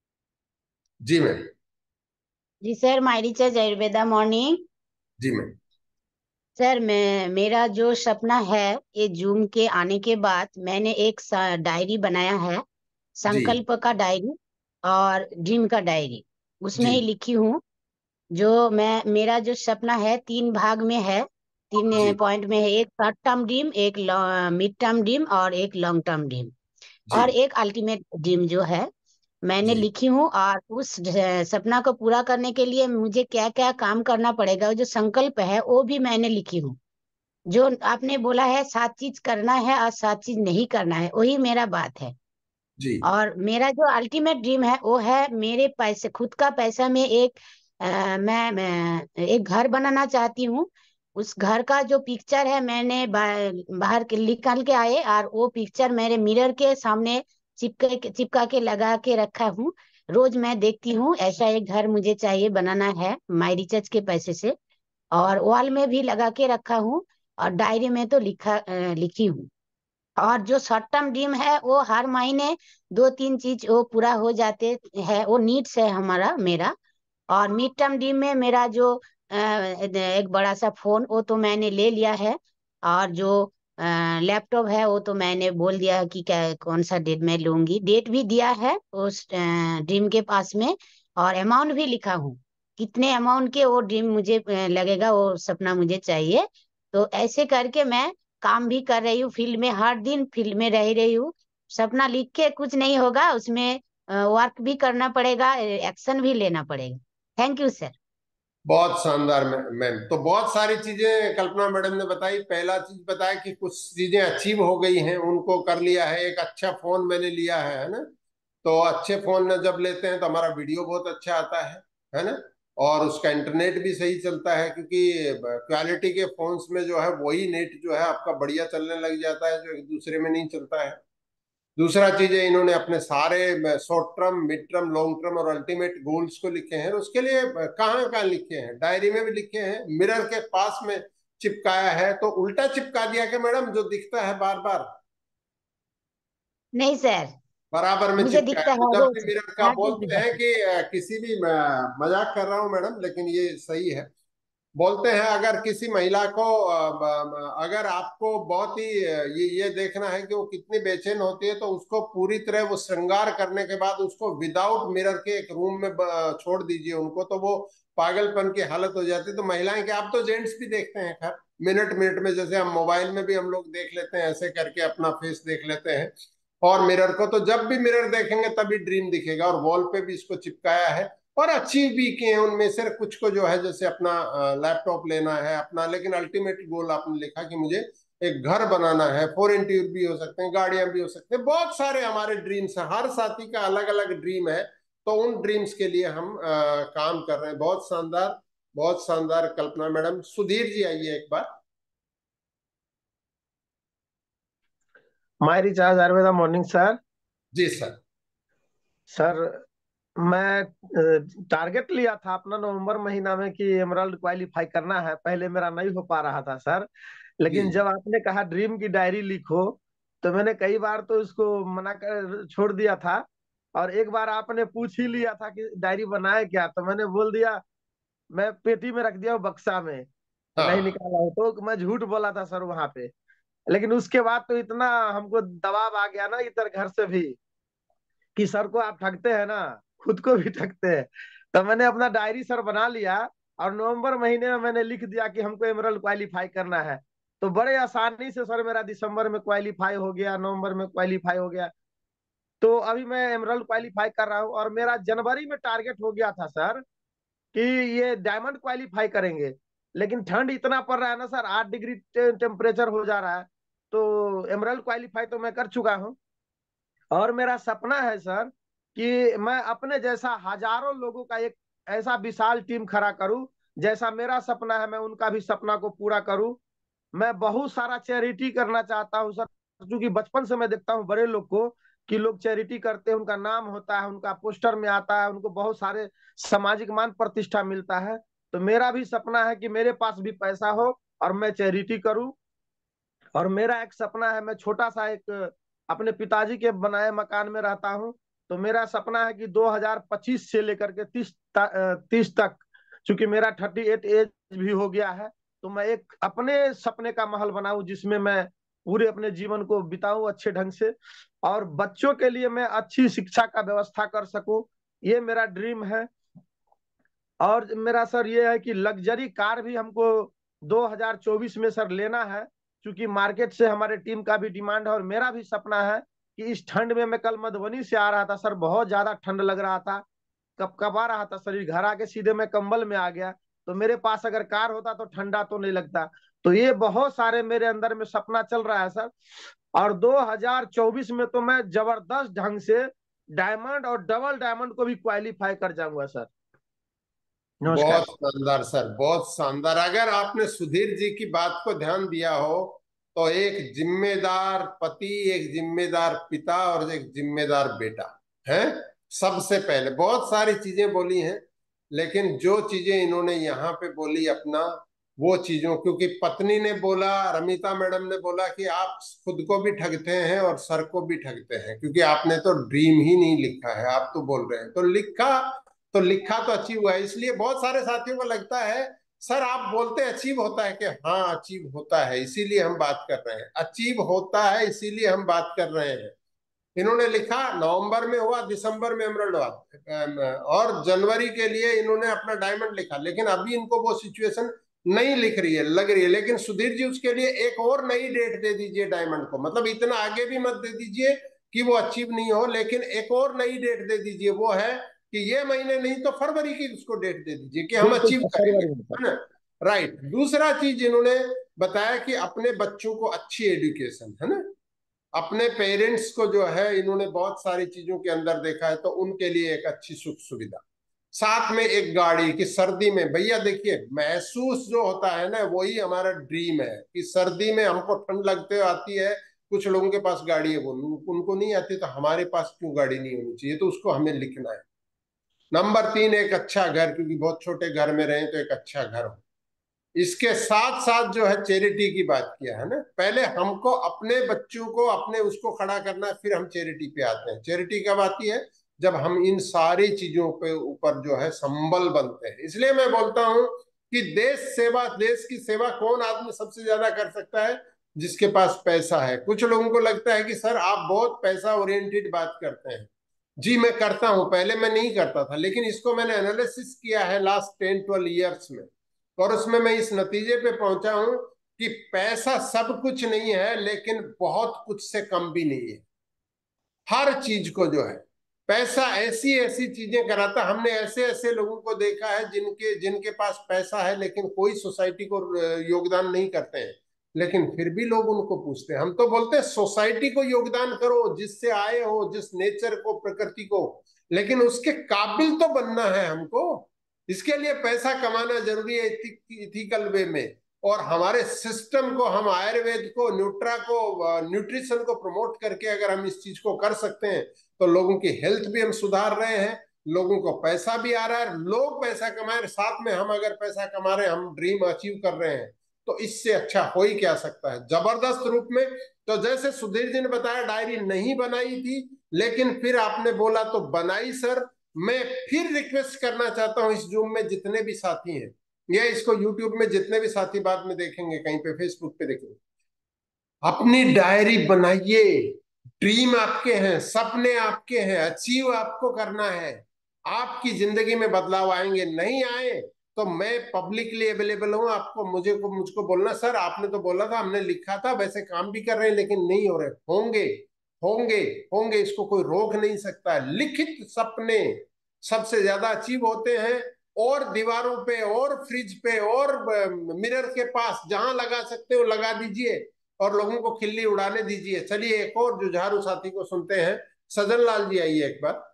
जी मैम। जी sir, my teacher Ayurveda morning. जी मैम। सर, मेरा जो सपना है, ये जूम के आने के बाद मैंने एक डायरी बनाया है, जी। संकल्प का डायरी और ड्रीम का डायरी। उसमें जी। ही लिखी हूँ जो मैं मेरा जो सपना है, तीन भाग में है, तीन जी। पॉइंट में है। एक शॉर्ट टर्म ड्रीम, एक मिड टर्म ड्रीम और एक लॉन्ग टर्म ड्रीम, जी। और एक अल्टीमेट ड्रीम जो है मैंने जी। लिखी हूँ। और उस सपना को पूरा करने के लिए मुझे क्या क्या काम करना पड़ेगा, वो जो संकल्प है वो भी मैंने लिखी हूँ। जो आपने बोला है 7 चीज करना है और 7 चीज नहीं करना है, वही मेरा बात है। जी। और मेरा जो अल्टीमेट ड्रीम है वो है मेरे पैसे, खुद का पैसा में एक मैं एक घर बनाना चाहती हूँ। उस घर का जो पिक्चर है मैंने बाहर के निकाल के आए, और वो पिक्चर मेरे मिरर के सामने चिपका के लगा के रखा हूँ। रोज मैं देखती हूँ ऐसा एक घर मुझे चाहिए, बनाना है माई रिचर्ज के पैसे से। और वॉल में भी लगा के रखा हूँ, और डायरी में तो लिखी हूँ। और जो शॉर्ट टर्म ड्रीम है वो हर महीने 2-3 चीज वो पूरा हो जाते हैं, वो नीड्स है हमारा मेरा। और मिड टर्म ड्रीम में मेरा जो एक बड़ा सा फोन, वो तो मैंने ले लिया है। और जो लैपटॉप है वो तो मैंने बोल दिया है कि क्या कौन सा डेट में लूंगी, डेट भी दिया है उस ड्रीम के पास में। और अमाउंट भी लिखा हूँ, कितने अमाउंट के वो ड्रीम मुझे लगेगा, वो सपना मुझे चाहिए। तो ऐसे करके मैं काम भी कर रही हूँ, फील्ड में हर दिन फील्ड में रह रही हूँ। सपना लिख के कुछ नहीं होगा, उसमें वर्क भी करना पड़ेगा, एक्शन भी लेना पड़ेगा। Thank you sir. बहुत शानदार मैम। तो बहुत सारी चीजें कल्पना मैडम ने बताई। पहला चीज बताया कि कुछ चीजें अचीव हो गई हैं, उनको कर लिया है। एक अच्छा फोन मैंने लिया है ना। तो अच्छे फोन में जब लेते हैं तो हमारा वीडियो बहुत अच्छा आता है ना। और उसका इंटरनेट भी सही चलता है, क्योंकि क्वालिटी के फोन्स में जो है वही नेट जो है आपका बढ़िया चलने लग जाता है, जो एक दूसरे में नहीं चलता है। दूसरा चीज है, इन्होंने अपने सारे short term, mid term, long term और अल्टीमेट गोल्स को लिखे हैं। और उसके लिए कहाँ कहाँ लिखे हैं, डायरी में भी लिखे हैं, मिरर के पास में चिपकाया है। तो उल्टा चिपका दिया कि मैडम, जो दिखता है बार बार, नहीं सर, बराबर में मुझे चिपकाया। दिखता तो है जब भी रोज। मिरर का हर दिन बोलते हैं दिखता कि किसी भी मजाक कर रहा हूँ मैडम, लेकिन ये सही है। बोलते हैं अगर किसी महिला को अगर आपको बहुत ही ये देखना है कि वो कितनी बेचैन होती है, तो उसको पूरी तरह वो श्रृंगार करने के बाद उसको विदाउट मिरर के एक रूम में छोड़ दीजिए उनको, तो वो पागलपन की हालत हो जाती है। तो महिलाएं, क्या आप तो जेंट्स भी देखते हैं खैर, मिनट मिनट में, जैसे हम मोबाइल में भी हम लोग देख लेते हैं, ऐसे करके अपना फेस देख लेते हैं और मिरर को। तो जब भी मिरर देखेंगे तभी ड्रीम दिखेगा। और वॉल पे भी इसको चिपकाया है। और अचीव भी किए हैं उनमें से कुछ को, जो है जैसे अपना लैपटॉप लेना है अपना, लेकिन अल्टीमेट गोल आपने लिखा कि मुझे एक घर बनाना है। फॉरेन टूर भी हो सकते हैं, गाड़ियां भी हो सकते हैं, बहुत सारे हमारे ड्रीम्स हैं। हर साथी का अलग अलग ड्रीम है। तो उन ड्रीम्स के लिए हम काम कर रहे हैं। बहुत शानदार, बहुत शानदार कल्पना मैडम। सुधीर जी आइए एक बार। My recharge Ayurveda morning sir. जी सर। सर मैं टारगेट लिया था अपना नवंबर महीना में कि एमराल्ड क्वालिफाई करना है। पहले मेरा नहीं हो पा रहा था सर, जी लेकिन जब आपने कहा ड्रीम की डायरी लिखो, तो मैंने कई बार तो इसको मना कर छोड़ दिया था। और एक बार आपने पूछ ही लिया था कि डायरी बनाए क्या, तो मैंने बोल दिया मैं पेटी में रख दिया हूँ, बक्सा में नहीं हाँ निकाला हूँ। तो मैं झूठ बोला था सर वहां पे। लेकिन उसके बाद तो इतना हमको दबाव आ गया ना इधर घर से भी, कि सर को आप ठगते हैं ना, खुद को भी ठगते हैं। तो मैंने अपना डायरी सर बना लिया, और नवंबर महीने में मैंने लिख दिया कि हमको एमरल्ड क्वालिफाई करना है। तो बड़े आसानी से सर मेरा दिसंबर में क्वालिफाई हो गया, नवंबर में क्वालिफाई हो गया। तो अभी मैं एमरल्ड क्वालिफाई कर रहा हूँ, और मेरा जनवरी में टारगेट हो गया था सर कि ये डायमंड क्वालिफाई करेंगे। लेकिन ठंड इतना पड़ रहा है ना सर, 8 डिग्री टेम्परेचर हो जा रहा है। तो एमरल्ड क्वालिफाई तो मैं कर चुका हूँ। और मेरा सपना है सर कि मैं अपने जैसा हजारों लोगों का एक ऐसा विशाल टीम खड़ा करूं। जैसा मेरा सपना है, मैं उनका भी सपना को पूरा करूं। मैं बहुत सारा चैरिटी करना चाहता हूं सर, क्योंकि बचपन से मैं देखता हूं बड़े लोग को कि लोग चैरिटी करते हैं, उनका नाम होता है, उनका पोस्टर में आता है, उनको बहुत सारे सामाजिक मान प्रतिष्ठा मिलता है। तो मेरा भी सपना है कि मेरे पास भी पैसा हो और मैं चैरिटी करूं। और मेरा एक सपना है, मैं छोटा सा एक अपने पिताजी के बनाए मकान में रहता हूँ। तो मेरा सपना है कि 2025 से लेकर के 30 तक, चूंकि मेरा 38 एज भी हो गया है, तो मैं एक अपने सपने का महल बनाऊं जिसमें मैं पूरे अपने जीवन को बिताऊं अच्छे ढंग से, और बच्चों के लिए मैं अच्छी शिक्षा का व्यवस्था कर सकूं। ये मेरा ड्रीम है। और मेरा सर ये है कि लग्जरी कार भी हमको 2024 में सर लेना है, क्योंकि मार्केट से हमारे टीम का भी डिमांड है। और मेरा भी सपना है कि इस ठंड में, मैं कल मधुबनी से आ रहा था सर, बहुत ज्यादा ठंड लग रहा था, कपकपा रहा था शरीर, घर आके सीधे मैं कंबल में आ गया। तो मेरे पास अगर कार होता तो ठंडा तो नहीं लगता। तो ये बहुत सारे मेरे अंदर में सपना चल रहा है सर। और 2024 में तो मैं जबरदस्त ढंग से डायमंड और डबल डायमंड को भी क्वालिफाई कर जाऊंगा सर। बहुत नमस्कार। शानदार सर, बहुत शानदार। अगर आपने सुधीर जी की बात को ध्यान दिया हो, तो एक जिम्मेदार पति, एक जिम्मेदार पिता और एक जिम्मेदार बेटा है। सबसे पहले बहुत सारी चीजें बोली हैं, लेकिन जो चीजें इन्होंने यहाँ पे बोली अपना, वो चीजों, क्योंकि पत्नी ने बोला, रमिता मैडम ने बोला कि आप खुद को भी ठगते हैं और सर को भी ठगते हैं, क्योंकि आपने तो ड्रीम ही नहीं लिखा है। आप तो बोल रहे हैं तो लिखा, तो लिखा तो अचीव हुआ है। इसलिए बहुत सारे साथियों को लगता है सर आप बोलते अचीव होता है, कि हाँ अचीव होता है, इसीलिए हम बात कर रहे हैं। अचीव होता है इसीलिए हम बात कर रहे हैं। इन्होंने लिखा नवंबर में हुआ, दिसंबर में एमरल्ड हुआ, और जनवरी के लिए इन्होंने अपना डायमंड लिखा। लेकिन अभी इनको वो सिचुएशन नहीं लिख रही है, लग रही है। लेकिन सुधीर जी उसके लिए एक और नई डेट दे दीजिए डायमंड को, मतलब इतना आगे भी मत दे दीजिए कि वो अचीव नहीं हो, लेकिन एक और नई डेट दे दीजिए। वो है कि ये महीने नहीं तो फरवरी की उसको डेट दे दीजिए कि हम बिल्कुल अचीव करेंगे, फरवरी में सर। है ना। राइट। दूसरा चीज इन्होंने बताया कि अपने बच्चों को अच्छी एजुकेशन, है ना। अपने पेरेंट्स को जो है इन्होंने बहुत सारी चीजों के अंदर देखा है, तो उनके लिए एक अच्छी सुख सुविधा, साथ में एक गाड़ी कि सर्दी में, भैया देखिए महसूस जो होता है ना वही हमारा ड्रीम है कि सर्दी में हमको ठंड लगते आती है, कुछ लोगों के पास गाड़ी है, वो उनको नहीं आती, तो हमारे पास क्यों गाड़ी नहीं होनी चाहिए, तो उसको हमें लिखना है। नंबर 3, एक अच्छा घर, क्योंकि बहुत छोटे घर में रहे तो एक अच्छा घर हो। इसके साथ साथ जो है चैरिटी की बात किया है ना, पहले हमको अपने बच्चों को अपने उसको खड़ा करना है, फिर हम चैरिटी पे आते हैं। चैरिटी कब आती है? जब हम इन सारी चीजों पे ऊपर जो है संबल बनते हैं। इसलिए मैं बोलता हूं कि देश सेवा, देश की सेवा कौन आदमी सबसे ज्यादा कर सकता है? जिसके पास पैसा है। कुछ लोगों को लगता है कि सर आप बहुत पैसा ओरिएंटेड बात करते हैं। जी मैं करता हूं, पहले मैं नहीं करता था, लेकिन इसको मैंने एनालिसिस किया है लास्ट 10-12 ईयर्स में, और उसमें मैं इस नतीजे पे पहुंचा हूं कि पैसा सब कुछ नहीं है, लेकिन बहुत कुछ से कम भी नहीं है। हर चीज को जो है पैसा ऐसी ऐसी चीजें कराता। हमने ऐसे ऐसे लोगों को देखा है जिनके जिनके पास पैसा है लेकिन कोई सोसाइटी को योगदान नहीं करते हैं, लेकिन फिर भी लोग उनको पूछते हैं। हम तो बोलते हैं सोसाइटी को योगदान करो, जिससे आए हो, जिस नेचर को, प्रकृति को, लेकिन उसके काबिल तो बनना है हमको। इसके लिए पैसा कमाना जरूरी है इथिकल वे में। और हमारे सिस्टम को, हम आयुर्वेद को, न्यूट्रा को, न्यूट्रिशन को प्रमोट करके अगर हम इस चीज को कर सकते हैं तो लोगों की हेल्थ भी हम सुधार रहे हैं, लोगों को पैसा भी आ रहा है, लोग पैसा कमा रहे, साथ में हम अगर पैसा कमा रहे हैं, हम ड्रीम अचीव कर रहे हैं, तो इससे अच्छा हो ही क्या सकता है, जबरदस्त रूप में। तो जैसे सुधीर जी ने बताया डायरी नहीं बनाई थी, लेकिन फिर आपने बोला तो बनाई सर। मैं फिर रिक्वेस्ट करना चाहता हूं इस जूम में जितने भी साथी हैं, या इसको यूट्यूब में जितने भी साथी बाद में देखेंगे, कहीं पे फेसबुक पे देखेंगे, अपनी डायरी बनाइए। ड्रीम आपके हैं, सपने आपके हैं, अचीव आपको करना है। आपकी जिंदगी में बदलाव आएंगे, नहीं आए तो मैं पब्लिकली अवेलेबल हूं। आपको मुझको बोलना सर आपने तो बोला था, हमने लिखा था, वैसे काम भी कर रहे हैं लेकिन नहीं हो रहे। होंगे होंगे होंगे, इसको कोई रोक नहीं सकता। लिखित सपने सबसे ज्यादा अचीव होते हैं। और दीवारों पे और फ्रिज पे और मिरर के पास जहां लगा सकते हो लगा दीजिए, और लोगों को खिल्ली उड़ाने दीजिए। चलिए एक और जुझारू साथी को सुनते हैं। सजन लाल जी आइए एक बार।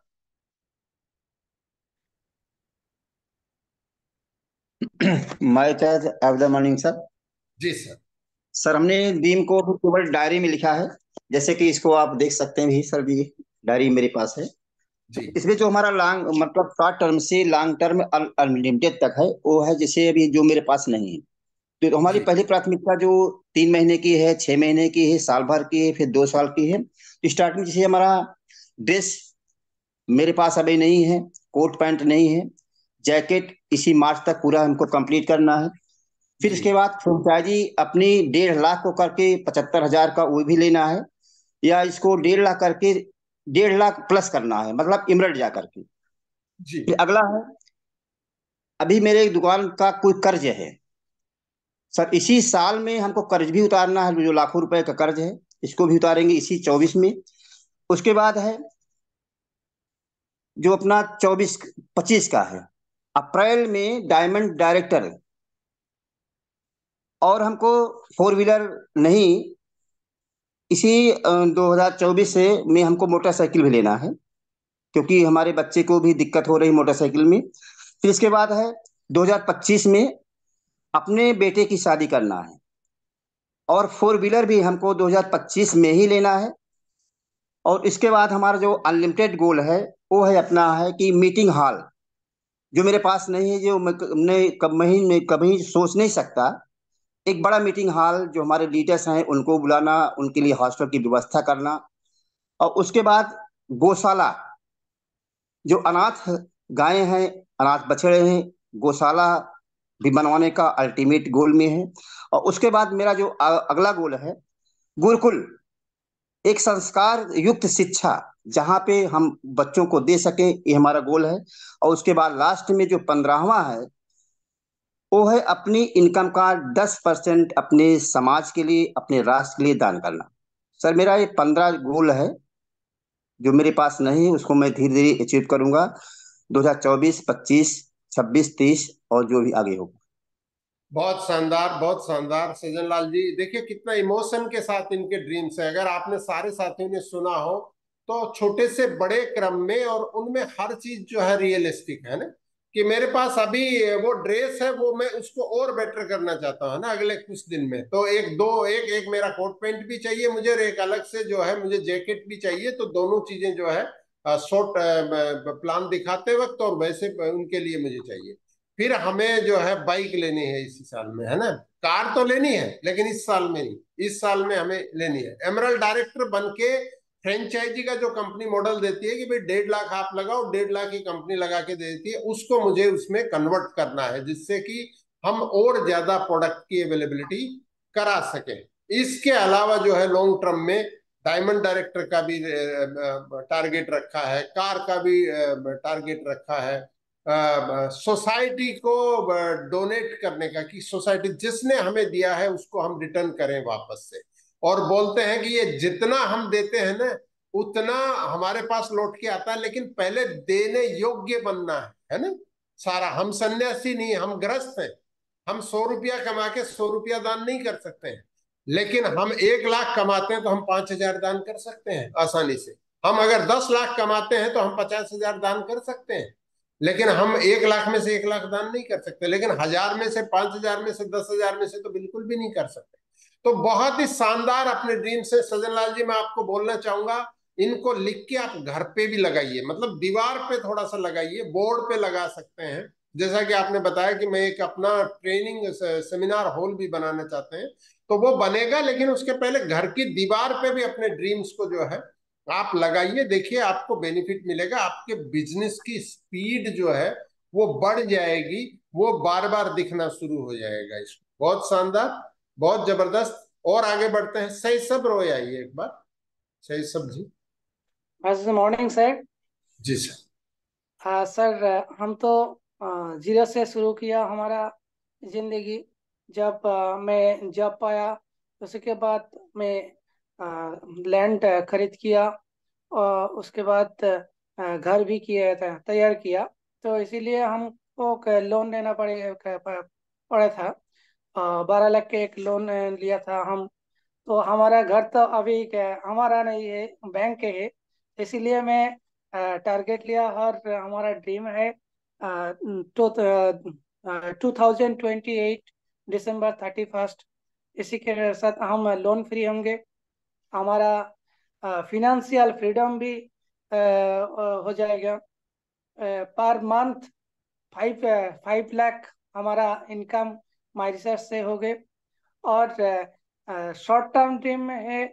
My charge of the morning sir. जी सर। सर हमने ड्रीम को भी केवल डायरी में लिखा है, जैसे कि इसको आप देख सकते हैं भी सर, भी डायरी मेरे पास है। जी इसमें जो हमारा लॉन्ग मतलब शॉर्ट टर्म से लॉन्ग टर्म अनलिमिटेड तक है, वो है जैसे अभी जो मेरे पास नहीं है। तो हमारी जी पहली प्राथमिकता जो 3 महीने की है, 6 महीने की है, साल भर की है, फिर 2 साल की है। स्टार्टिंग जैसे हमारा ड्रेस मेरे पास अभी नहीं है, कोट पैंट नहीं है, जैकेट इसी मार्च तक पूरा हमको कंप्लीट करना है। फिर जी इसके बाद फ्रेंचाइजी अपनी 1.5 लाख को करके 75,000 का वो भी लेना है, या इसको 1.5 लाख करके 1.5 लाख प्लस करना है, मतलब इमरठ जा करके। जी फिर अगला है, अभी मेरे दुकान का कोई कर्ज है सर, इसी साल में हमको कर्ज भी उतारना है, जो लाखों रुपए का कर्ज है इसको भी उतारेंगे इसी 24 में। उसके बाद है जो अपना 24-25 का है, अप्रैल में डायमंड डायरेक्टर। और हमको 4 व्हीलर नहीं, इसी 2024 से में हमको मोटरसाइकिल भी लेना है, क्योंकि हमारे बच्चे को भी दिक्कत हो रही मोटरसाइकिल में। फिर इसके बाद है 2025 में अपने बेटे की शादी करना है, और 4 व्हीलर भी हमको 2025 में ही लेना है। और इसके बाद हमारा जो अनलिमिटेड गोल है, वो है अपना है कि मीटिंग हॉल, जो मेरे पास नहीं है, जो मैं कभी सोच नहीं सकता। एक बड़ा मीटिंग हॉल, जो हमारे लीडर्स हैं उनको बुलाना, उनके लिए हॉस्टल की व्यवस्था करना। और उसके बाद गौशाला, जो अनाथ गायें हैं, अनाथ बछड़े हैं, गौशाला भी बनवाने का अल्टीमेट गोल में है। और उसके बाद मेरा जो अगला गोल है, गुरुकुल, एक संस्कार युक्त शिक्षा जहाँ पे हम बच्चों को दे सके, ये हमारा गोल है। और उसके बाद लास्ट में जो 15वां है, वो है अपनी इनकम का 10% अपने समाज के लिए, अपने राष्ट्र के लिए दान करना। सर मेरा ये 15 गोल है, जो मेरे पास नहीं है उसको मैं धीरे धीरे अचीव करूंगा। 2024, 25, 26, 30 और जो भी आगे हो। बहुत शानदार सज्जन लाल जी। देखिए कितना इमोशन के साथ इनके ड्रीम्स है। अगर आपने सारे साथियों ने सुना हो तो छोटे से बड़े क्रम में, और उनमें हर चीज जो है रियलिस्टिक है ना, कि मेरे पास अभी वो ड्रेस है, वो मैं उसको और बेटर करना चाहता हूँ ना अगले कुछ दिन में। तो एक मेरा कोट पैंट भी चाहिए मुझे, और एक अलग से जो है मुझे जैकेट भी चाहिए। तो दोनों चीजें जो है शॉर्ट प्लान दिखाते वक्त और वैसे उनके लिए मुझे चाहिए। फिर हमें जो है बाइक लेनी है इसी साल में, है ना। कार तो लेनी है लेकिन इस साल में नहीं, इस साल में हमें लेनी है। एमरल्ड डायरेक्टर बन के फ्रेंचाइजी का जो कंपनी मॉडल देती है कि भाई 1.5 लाख आप लगाओ, 1.5 लाख की कंपनी लगा के दे देती है, उसको मुझे उसमें कन्वर्ट करना है, जिससे कि हम और ज्यादा प्रोडक्ट की अवेलेबिलिटी करा सके। इसके अलावा जो है लॉन्ग टर्म में डायमंड डायरेक्टर का भी टारगेट रखा है, कार का भी टारगेट रखा है, सोसाइटी को डोनेट करने का, कि सोसाइटी जिसने हमें दिया है उसको हम रिटर्न करें वापस से। और बोलते हैं कि ये जितना हम देते हैं ना उतना हमारे पास लौट के आता है, लेकिन पहले देने योग्य बनना है ना। सारा हम सन्यासी नहीं, हम ग्रस्त हैं। हम 100 रुपया कमा के 100 रुपया दान नहीं कर सकते हैं, लेकिन हम 1 लाख कमाते हैं तो हम 5,000 दान कर सकते हैं आसानी से। हम अगर 10 लाख कमाते हैं तो हम 50,000 दान कर सकते हैं, लेकिन हम 1 लाख में से 1 लाख दान नहीं कर सकते, लेकिन 1,000 में से, 5,000 में से, 10,000 में से तो बिल्कुल भी नहीं कर सकते। तो बहुत ही शानदार अपने ड्रीम से सज्जन लाल जी, मैं आपको बोलना चाहूंगा, इनको लिख के आप घर पे भी लगाइए, मतलब दीवार पे थोड़ा सा लगाइए, बोर्ड पे लगा सकते हैं। जैसा कि आपने बताया कि मैं एक अपना ट्रेनिंग सेमिनार हॉल भी बनाना चाहते हैं, तो वो बनेगा, लेकिन उसके पहले घर की दीवार पे भी अपने ड्रीम्स को जो है आप लगाइए। देखिए आपको बेनिफिट मिलेगा, आपके बिजनेस की स्पीड जो है वो बढ़ जाएगी, वो बार बार दिखना शुरू हो जाएगा। इसको बहुत शानदार, बहुत जबरदस्त। और आगे बढ़ते हैं। सही सब रोए आइए एक बार, सही सब जी। Morning sir. जी सर। हाँ सर, हम तो जीरो से शुरू किया हमारा जिंदगी। जब मैं जॉब पाया, उसके बाद मैं लैंड खरीद किया, और उसके बाद घर भी किया था, तैयार किया। तो इसीलिए हमको लोन लेना पड़ा था। 12 लाख के एक लोन लिया था हम। तो हमारा घर तो अभी हमारा नहीं है, बैंक के है। इसीलिए मैं टारगेट लिया, और हमारा ड्रीम है तो 2028 दिसंबर 31st, इसी के साथ हम लोन फ्री होंगे। हमारा फिनेंशियल फ्रीडम भी हो जाएगा। पर मंथ 5 लाख हमारा इनकम माई रिसर्च से हो गए। और शॉर्ट टर्म ड्रीम में है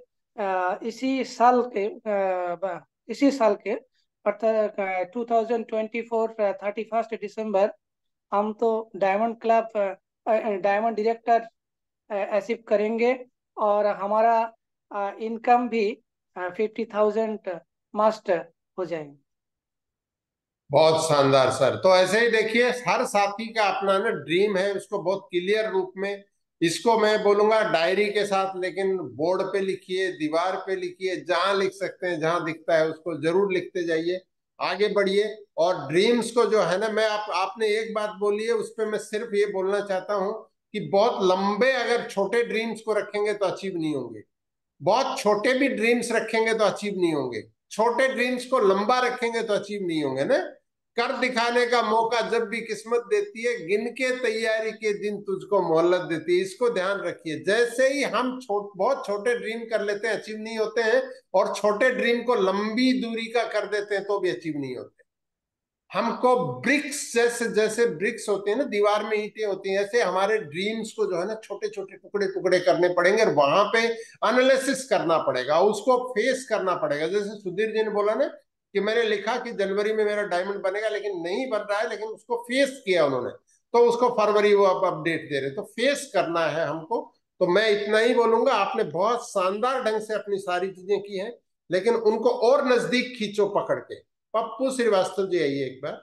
इसी साल के अर्थात 2024 31 दिसंबर हम तो diamond club diamond director achieve करेंगे। और हमारा इनकम भी 50,000 मस्ट हो जाएंगे। बहुत शानदार सर। तो ऐसे ही देखिए, हर साथी का अपना ना ड्रीम है, उसको बहुत क्लियर रूप में, इसको मैं बोलूंगा डायरी के साथ, लेकिन बोर्ड पे लिखिए, दीवार पे लिखिए, जहां लिख सकते हैं, जहां दिखता है उसको जरूर लिखते जाइए, आगे बढ़िए। और ड्रीम्स को जो है ना, मैं आपने एक बात बोली है, उस पर मैं सिर्फ ये बोलना चाहता हूँ कि बहुत लंबे अगर छोटे ड्रीम्स को रखेंगे तो अचीव नहीं होंगे, बहुत छोटे भी ड्रीम्स रखेंगे तो अचीव नहीं होंगे, छोटे ड्रीम्स को लंबा रखेंगे तो अचीव नहीं होंगे ना। कर दिखाने का मौका जब भी किस्मत देती है, गिन के तैयारी के दिन तुझको मोहलत देती है। इसको ध्यान रखिए। जैसे ही हम बहुत छोटे ड्रीम कर लेते हैं, अचीव नहीं होते हैं, और छोटे ड्रीम को लंबी दूरी का कर देते हैं तो भी अचीव नहीं होते। हमको ब्रिक्स, जैसे जैसे ब्रिक्स होते हैं ना, दीवार में ईंटें होती हैं, ऐसे हमारे ड्रीम्स को जो है ना छोटे छोटे टुकड़े टुकड़े करने पड़ेंगे, और वहां पे एनालिसिस करना पड़ेगा, उसको फेस करना पड़ेगा। जैसे सुधीर जी ने बोला ना कि मैंने लिखा कि जनवरी में मेरा डायमंड बनेगा, लेकिन नहीं बन रहा है, लेकिन उसको फेस किया उन्होंने, तो उसको फरवरी वो अब अपडेट दे रहे, तो फेस करना है हमको। तो मैं इतना ही बोलूंगा, आपने बहुत शानदार ढंग से अपनी सारी चीजें की हैं, लेकिन उनको और नजदीक खींचो पकड़ के। पप्पू श्रीवास्तव जी आइए एक बार।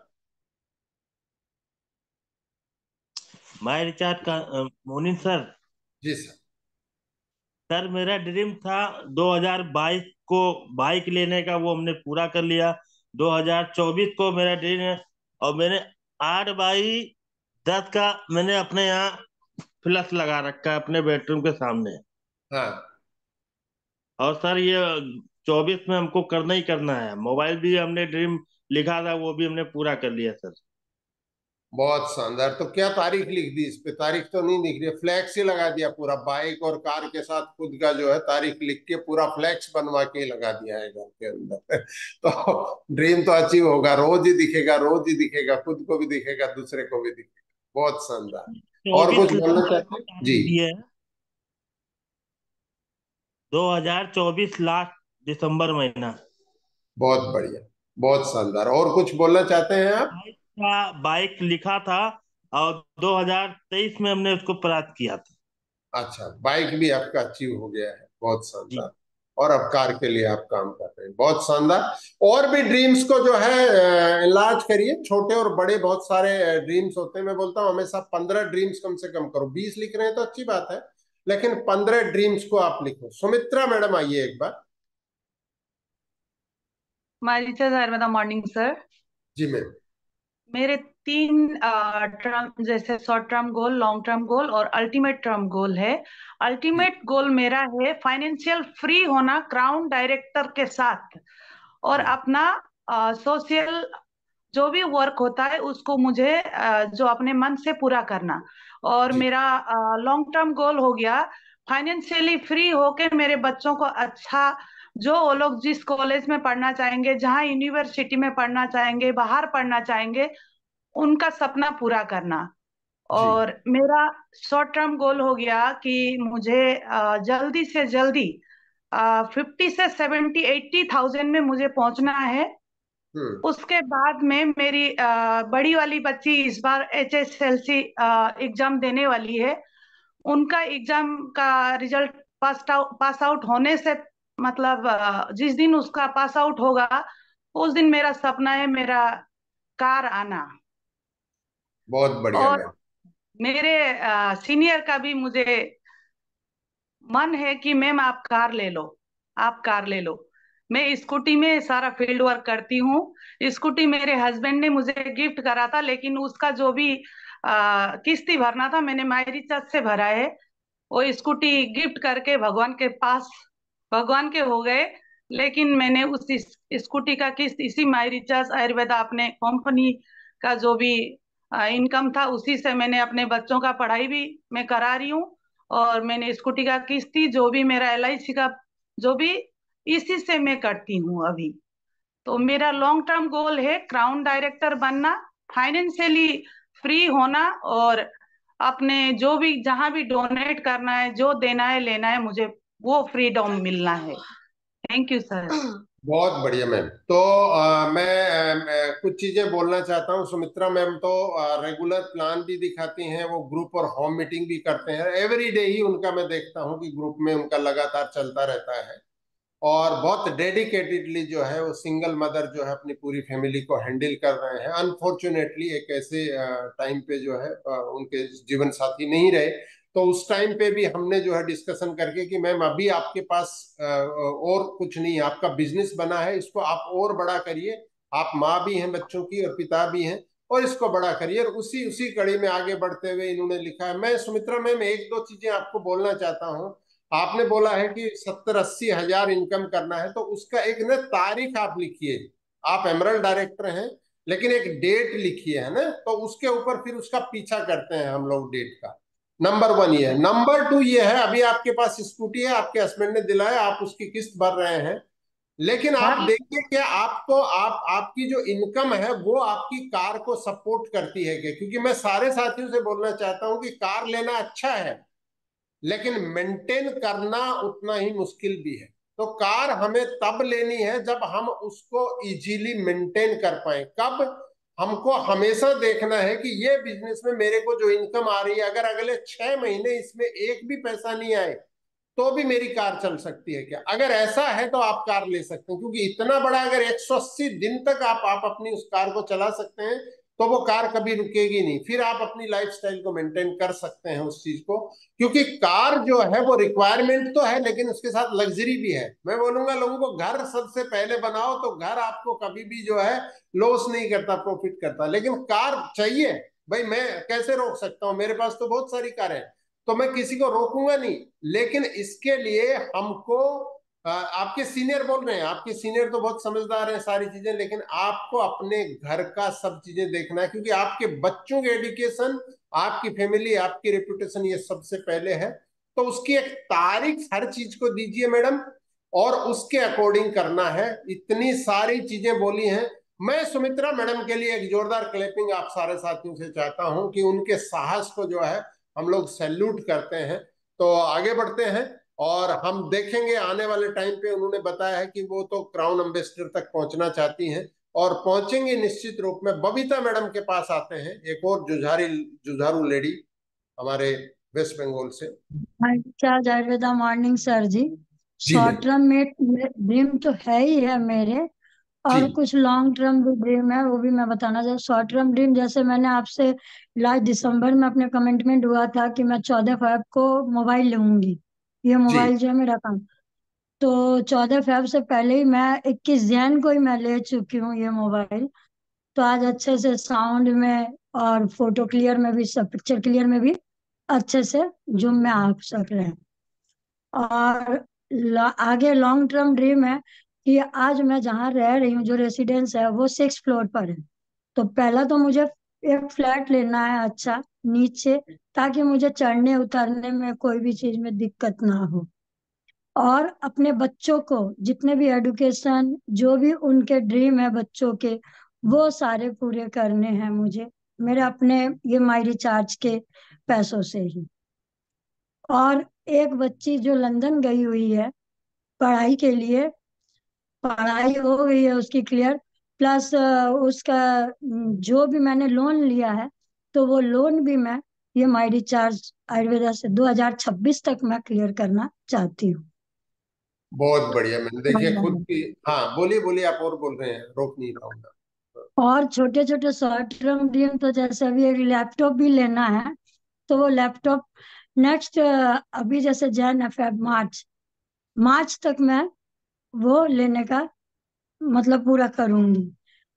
माय रिचार्ज का मोनिन सर। जी सर। सर मेरा ड्रीम था 2022 को बाइक लेने का, वो हमने पूरा कर लिया। 2024 को मेरा ड्रीम है और मैंने 8x10 का मैंने अपने यहाँ फ्लक्स लगा रखा है अपने बेडरूम के सामने। हाँ, और सर ये 24 में हमको करना ही करना है। मोबाइल भी हमने ड्रीम लिखा था, वो भी हमने पूरा कर लिया सर। बहुत शानदार। तो क्या तारीख लिख दी इस पे? तारीख तो नहीं लिख रही, फ्लैक्स ही लगा दिया पूरा, बाइक और कार के साथ खुद का जो है तारीख लिख के पूरा फ्लैक्स बनवा के ही लगा दिया है घर के अंदर। तो ड्रीम तो अचीव होगा, रोज ही दिखेगा, रोज ही दिखेगा, खुद को भी दिखेगा, दूसरे को भी दिखेगा। बहुत शानदार। और कुछ 24 बोलना चाहते हैं जी? तारीख दी है, 2024 लास्ट दिसंबर महीना। बहुत बढ़िया, बहुत शानदार। और कुछ बोलना चाहते हैं आप? बाइक का बाइक लिखा था और 2023 में हमने उसको प्राप्त किया था। अच्छा, बाइक भी आपका अचीव हो गया है, बहुत जी। शानदार। और अब कार के लिए आप काम कर रहे हैं, बहुत शानदार। और भी ड्रीम्स को जो है इलाज करिए, छोटे और बड़े बहुत सारे ड्रीम्स होते हैं। मैं बोलता हूँ हमेशा 15 ड्रीम्स कम से कम करो। 20 लिख रहे हैं तो अच्छी बात है, लेकिन 15 ड्रीम्स को आप लिखो। सुमित्रा मैडम आइए एक बार। मारिचा नर्मदा मॉर्निंग सर। जी मैम। मेरे 3 टर्म, जैसे short term goal, long term goal और अल्टीमेट टर्म गोल है। जी अल्टीमेट गोल मेरा है फाइनेंशियल फ्री होना क्राउन डायरेक्टर के साथ, और जी अपना सोशल जो भी वर्क होता है उसको मुझे जो अपने मन से पूरा करना। और जी मेरा लॉन्ग टर्म गोल हो गया फाइनेंशियली फ्री होके मेरे बच्चों को अच्छा, जो वो लोग जिस कॉलेज में पढ़ना चाहेंगे, जहाँ यूनिवर्सिटी में पढ़ना चाहेंगे, बाहर पढ़ना चाहेंगे, उनका सपना पूरा करना। जी और मेरा शॉर्ट टर्म गोल हो गया कि मुझे जल्दी से जल्दी 50 से 70 80 थाउजेंड में मुझे पहुंचना है। हम्म। उसके बाद में मेरी बड़ी वाली बच्ची इस बार HSLC एग्जाम देने वाली है। उनका एग्जाम का रिजल्ट पास आउट होने से, मतलब जिस दिन उसका पास आउट होगा उस दिन मेरा सपना है मेरा कार आना। बहुत बढ़िया और मैम। मेरे सीनियर का भी मुझे मन है कि मैम आप कार ले लो, आप कार ले लो। मैं स्कूटी में सारा फील्ड वर्क करती हूँ। स्कूटी मेरे हस्बैंड ने मुझे गिफ्ट करा था, लेकिन उसका जो भी किस्ती भरना था मैंने माई रिचार्ज से भरा है। वो स्कूटी गिफ्ट करके भगवान के पास, भगवान के हो गए। लेकिन मैंने उस स्कूटी का किस्त इसी माई रिचार्ज आयुर्वेदा अपने कंपनी का जो भी इनकम था उसी से मैंने अपने बच्चों का पढ़ाई भी मैं करा रही हूँ। और मैंने स्कूटी का किस्ती जो भी मेरा LIC का जो भी, इसी से मैं करती हूँ अभी। तो मेरा लॉन्ग टर्म गोल है क्राउन डायरेक्टर बनना, फाइनेंशियली फ्री होना, और अपने जो भी जहां भी डोनेट करना है, जो देना है लेना है, मुझे वो फ्रीडम मिलना है। Thank you sir. बहुत बढ़िया मैम। तो मैं कुछ चीजें बोलना चाहता हूँ। सुमित्रा मैम तो रेगुलर प्लान भी दिखाती हैं, वो ग्रुप और होम मीटिंग भी करते हैं। एवरी डे ही उनका मैं देखता हूँ कि ग्रुप में उनका लगातार चलता रहता है। और बहुत डेडिकेटेडली जो है वो सिंगल मदर जो है अपनी पूरी फैमिली को हैंडल कर रहे हैं। अनफॉर्चुनेटली एक ऐसे टाइम पे जो है उनके जीवन साथी नहीं रहे। तो उस टाइम पे भी हमने जो है डिस्कशन करके कि मैम अभी आपके पास और कुछ नहीं है, आपका बिजनेस बना है, इसको आप और बड़ा करिए। आप माँ भी हैं बच्चों की और पिता भी हैं, और इसको बड़ा करिए। और उसी उसी कड़ी में आगे बढ़ते हुए इन्होंने लिखा है। मैं सुमित्रा मैम एक दो चीजें आपको बोलना चाहता हूँ। आपने बोला है कि 70-80 हजार इनकम करना है, तो उसका एक न तारीख आप लिखिए। आप एमरल्ड डायरेक्टर हैं, लेकिन एक डेट लिखिए, है ना? तो उसके ऊपर फिर उसका पीछा करते हैं हम लोग डेट का। नंबर 1 ये है। नंबर 2 ये है, अभी आपके पास स्कूटी है, आपके हस्बैंड ने दिलाया, आप उसकी किस्त भर रहे हैं। लेकिन आप भर देखिए कि आपको आपकी जो इनकम है वो आपकी कार को सपोर्ट करती है क्या? क्योंकि मैं सारे साथियों से बोलना चाहता हूं कि कार लेना अच्छा है, लेकिन मेंटेन करना उतना ही मुश्किल भी है। तो कार हमें तब लेनी है जब हम उसको इजीली मेंटेन कर पाए। कब? हमको हमेशा देखना है कि ये बिजनेस में मेरे को जो इनकम आ रही है, अगर अगले 6 महीने इसमें एक भी पैसा नहीं आए तो भी मेरी कार चल सकती है क्या? अगर ऐसा है तो आप कार ले सकते हैं, क्योंकि इतना बड़ा अगर 180 दिन तक आप अपनी उस कार को चला सकते हैं तो वो कार कभी रुकेगी नहीं, फिर आप अपनी लाइफस्टाइल को मेंटेन कर सकते हैं उस चीज को। क्योंकि कार जो है वो रिक्वायरमेंट तो है, लेकिन उसके साथ लग्जरी भी है। मैं बोलूंगा लोगों को घर सबसे पहले बनाओ, तो घर आपको कभी भी जो है लॉस नहीं करता, प्रॉफिट करता। लेकिन कार चाहिए भाई, मैं कैसे रोक सकता हूँ, मेरे पास तो बहुत सारी कारें हैं, तो मैं किसी को रोकूंगा नहीं। लेकिन इसके लिए हमको आपके सीनियर बोल रहे हैं, आपके सीनियर तो बहुत समझदार हैं सारी चीजें, लेकिन आपको अपने घर का सब चीजें देखना है, क्योंकि आपके बच्चों के एजुकेशन, आपकी फैमिली, आपकी रेपुटेशन, ये सबसे पहले है। तो उसकी एक तारीख हर चीज को दीजिए मैडम, और उसके अकॉर्डिंग करना है। इतनी सारी चीजें बोली हैं। मैं सुमित्रा मैडम के लिए एक जोरदार क्लैपिंग आप सारे साथियों से चाहता हूं, कि उनके साहस को जो है हम लोग सैल्यूट करते हैं। तो आगे बढ़ते हैं, और हम देखेंगे आने वाले टाइम पे। उन्होंने बताया है कि वो तो क्राउन एम्बेसडर तक पहुंचना चाहती हैं, और पहुंचेंगे निश्चित रूप में। बबीता मैडम के पास आते हैं, एक और जुझारू लेडी हमारे वेस्ट बंगाल से। क्या जावेदा मॉर्निंग सर जी। जी शॉर्ट मैम। टर्म में ड्रीम तो है ही है मेरे, जी और कुछ लॉन्ग टर्म भी ड्रीम है, वो भी मैं बताना चाहूँ। शॉर्ट टर्म ड्रीम, जैसे मैंने आपसे लास्ट दिसंबर में अपने कमिटमेंट हुआ था कि मैं 14 फेब को मोबाइल लूंगी। ये जी। मोबाइल जो है मेरा काम, तो 14 फेब से पहले ही मैं 21 जैन को ही मैं ले चुकी हूँ ये मोबाइल। तो आज अच्छे से साउंड में और फोटो क्लियर में भी, सब पिक्चर क्लियर में भी अच्छे से जूम में आ सक रहे हैं। और आगे लॉन्ग टर्म ड्रीम है कि आज मैं जहाँ रह रही हूँ, जो रेसिडेंस है वो 6 फ्लोर पर है। तो पहला तो मुझे एक फ्लैट लेना है अच्छा नीचे, ताकि मुझे चढ़ने उतरने में कोई भी चीज में दिक्कत ना हो। और अपने बच्चों को जितने भी एडुकेशन, जो भी उनके ड्रीम है बच्चों के, वो सारे पूरे करने हैं मुझे, मेरे अपने ये माई रिचार्ज के पैसों से ही। और एक बच्ची जो लंदन गई हुई है पढ़ाई के लिए, पढ़ाई हो गई है उसकी क्लियर, प्लस उसका जो भी मैंने लोन लिया है, तो वो लोन भी मैं ये माई रिचार्ज आयुर्वेदा से 2026 तक मैं क्लियर करना चाहती हूँ। बहुत बढ़िया मैम। देखिए खुद की, हाँ बोलिए बोलिए, आप और बोल रहे हैं, रोक नहीं पाऊंगा। और छोटे छोटे शॉर्ट टर्म ड्रीम तो जैसे अभी एक लैपटॉप भी लेना है, तो वो लैपटॉप नेक्स्ट, अभी जैसे जैन है फेब मार्च, मार्च तक मैं वो लेने का मतलब पूरा करूंगी।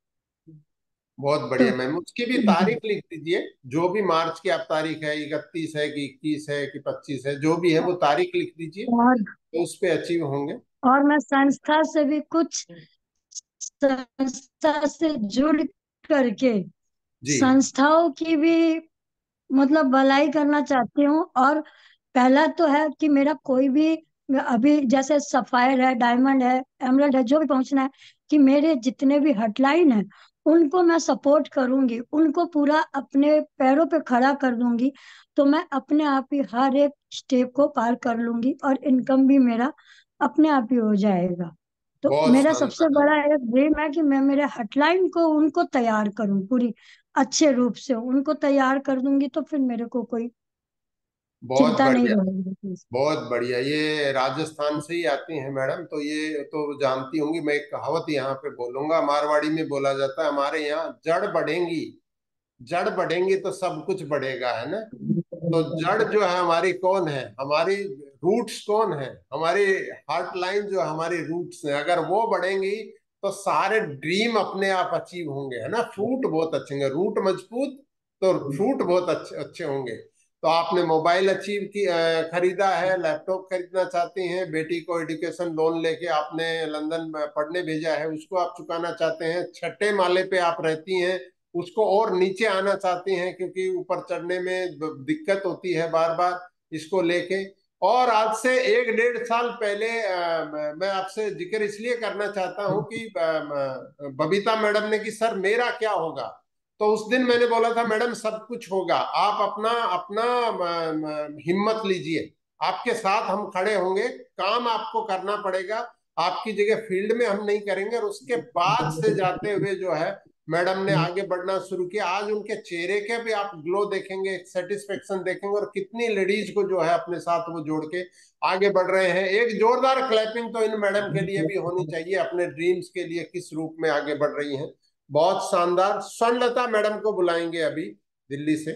बहुत तो बढ़िया मैम। उसकी भी तारीख लिख दीजिए, जो भी मार्च की आप तारीख है, 31 है कि 21 है कि 25 है, जो भी है वो तारीख लिख दीजिए, और तो उस पे अचीव होंगे। मैं संस्था से भी कुछ, संस्था से जुड़ करके जी। संस्थाओं की भी मतलब भलाई करना चाहती हूँ। और पहला तो है कि मेरा कोई भी, अभी जैसे सफायर है, डायमंड है, एमरल्ड है, जो भी पहुंचना है, कि मेरे जितने भी हॉटलाइन है उनको मैं सपोर्ट करूंगी, उनको पूरा अपने पैरों पे खड़ा कर दूंगी। तो मैं अपने आप ही हर एक स्टेप को पार कर लूंगी, और इनकम भी मेरा अपने आप ही हो जाएगा। तो बहुत मेरा सबसे शानदार। बड़ा एक ड्रीम है कि मैं मेरे हॉटलाइन को उनको तैयार करूं, पूरी अच्छे रूप से उनको तैयार कर दूंगी, तो फिर मेरे को कोई बहुत चिंता नहीं बढ़िया। रहेगी। बहुत बढ़िया। ये राजस्थान से ही आती हैं मैडम, तो ये तो जानती होंगी। मैं एक कहावत यहाँ पे बोलूंगा, मारवाड़ी में बोला जाता है हमारे यहाँ, जड़ बढ़ेंगी, जड़ बढ़ेंगी तो सब कुछ बढ़ेगा, है ना। तो जड़ जो है हमारी कौन है, हमारी रूट्स कौन है, हमारी हार्ट लाइन जो है हमारी रूट्स है। अगर वो बढ़ेंगी तो सारे ड्रीम अपने आप अचीव होंगे, है ना। फ्रूट बहुत अच्छे होंगे, रूट मजबूत तो फ्रूट बहुत अच्छे अच्छे होंगे। तो आपने मोबाइल अचीव की, खरीदा है, लैपटॉप खरीदना चाहती हैं, बेटी को एजुकेशन लोन लेके आपने लंदन पढ़ने भेजा है, उसको आप चुकाना चाहते हैं, छठे माले पे आप रहती हैं, उसको और नीचे आना चाहती हैं क्योंकि ऊपर चढ़ने में दिक्कत होती है बार बार, इसको लेके। और आज से 1-1.5 साल पहले मैं आपसे जिक्र इसलिए करना चाहता हूं कि बबीता मैडम ने कि सर मेरा क्या होगा। तो उस दिन मैंने बोला था मैडम सब कुछ होगा, आप अपना अपना हिम्मत लीजिए, आपके साथ हम खड़े होंगे, काम आपको करना पड़ेगा, आपकी जगह फील्ड में हम नहीं करेंगे। और उसके बाद से जाते हुए जो है मैडम ने आगे बढ़ना शुरू किया। आज उनके चेहरे के भी आप ग्लो देखेंगे, सेटिस्फेक्शन देखेंगे, और कितनी लेडीज को जो है अपने साथ वो जोड़ के आगे बढ़ रहे हैं। एक जोरदार क्लैपिंग तो इन मैडम के लिए भी होनी चाहिए, अपने ड्रीम्स के लिए किस रूप में आगे बढ़ रही हैं। बहुत शानदार। स्वर्णलता मैडम को बुलाएंगे अभी दिल्ली से।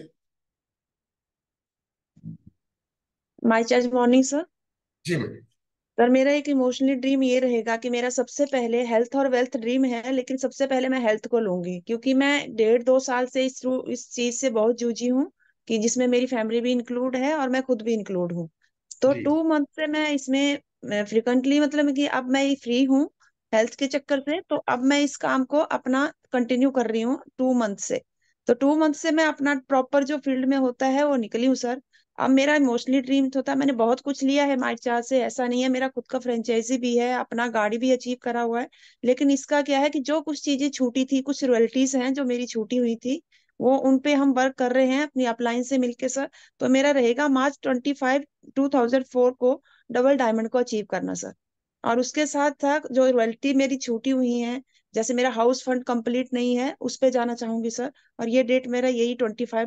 My choice morning sir. जी मैडम। सर मेरा एक इमोशनली ड्रीम ये रहेगा कि मेरा सबसे पहले हेल्थ और वेल्थ ड्रीम है, लेकिन सबसे पहले मैं हेल्थ को लूंगी, क्योंकि मैं 1.5-2 साल से इस चीज से बहुत जूझी हूँ, कि जिसमें मेरी फैमिली भी इंक्लूड है और मैं खुद भी इंक्लूड हूँ। तो जी 2 मंथ से मैं इसमें फ्रिक्वेंटली, मतलब कि अब मैं फ्री हूँ हेल्थ के चक्कर से, तो अब मैं इस काम को अपना कंटिन्यू कर रही हूँ 2 मंथ से। तो 2 मंथ से मैं अपना प्रॉपर जो फील्ड में होता है वो निकली हूँ सर। अब मेरा इमोशनली ड्रीम तो था, मैंने बहुत कुछ लिया है माइट चार्ट से, ऐसा नहीं है, मेरा खुद का फ्रेंचाइजी भी है, अपना गाड़ी भी अचीव करा हुआ है। लेकिन इसका क्या है कि जो कुछ चीजें छूटी थी, कुछ रॉयल्टीज हैं जो मेरी छूटी हुई थी, वो उन पे हम वर्क कर रहे हैं अपनी अपलाइन से मिलके सर। तो मेरा रहेगा March 25, 2004 को डबल डायमंड को अचीव करना सर। और उसके साथ साथ जो रॉयल्टी मेरी छूटी हुई है, जैसे मेरा हाउस फंड कंप्लीट नहीं है, उस पे जाना चाहूंगी सर। और ये डेट मेरा यही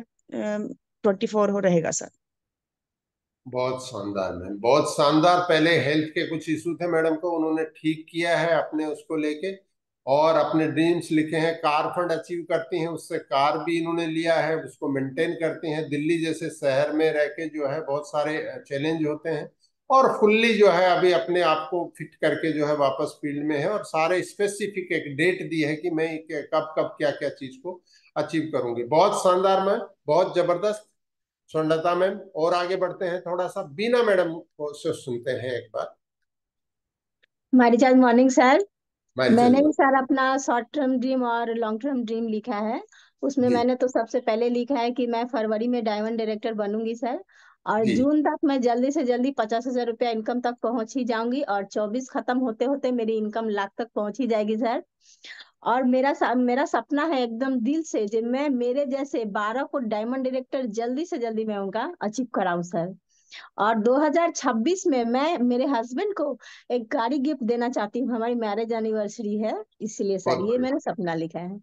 25-24 हो रहेगा सर। बहुत शानदार मैम, बहुत शानदार। पहले हेल्थ के कुछ इशू थे मैडम को, उन्होंने ठीक किया है अपने उसको लेके, और अपने ड्रीम्स लिखे हैं। कार फंड अचीव करती हैं, उससे कार भी इन्होंने लिया है, उसको मेंटेन करती हैं। दिल्ली जैसे शहर में रह के जो है बहुत सारे चैलेंज होते हैं, और फुल्ली जो है अभी अपने आप को फिट करके जो है वापस फील्ड में है, और सारे स्पेसिफिक एक डेट दी है कि मैं कब कब क्या क्या चीज को अचीव करूंगी। बहुत शानदार मैम, बहुत जबरदस्त। स्वर्णलता मैम, और आगे बढ़ते हैं थोड़ा सा, बीना मैडम को से सुनते हैं एक बार। हमारी चार्ज मॉर्निंग सर। माइल मैंने चल। भी सर अपना शॉर्ट टर्म ड्रीम और लॉन्ग टर्म ड्रीम लिखा है। उसमें जी मैंने तो सबसे पहले लिखा है कि मैं फरवरी में डायमंड डायरेक्टर बनूंगी सर। और जी। जून तक मैं जल्दी से जल्दी 50,000 रुपया इनकम तक पहुंच ही जाऊंगी, और 24 खत्म होते होते मेरी इनकम लाख तक पहुंच ही जाएगी सर। और मेरा सपना है एकदम दिल से, जो मैं मेरे जैसे 12 को डायमंड डायरेक्टर जल्दी से जल्दी मैं उनका अचीव कराऊं सर। और 2026 में मैं मेरे हस्बैंड को एक गाड़ी गिफ्ट देना चाहती हूँ, हमारी मैरिज एनिवर्सरी है, इसलिए सर बहुत ये बढ़िया। मैंने सपना लिखा है।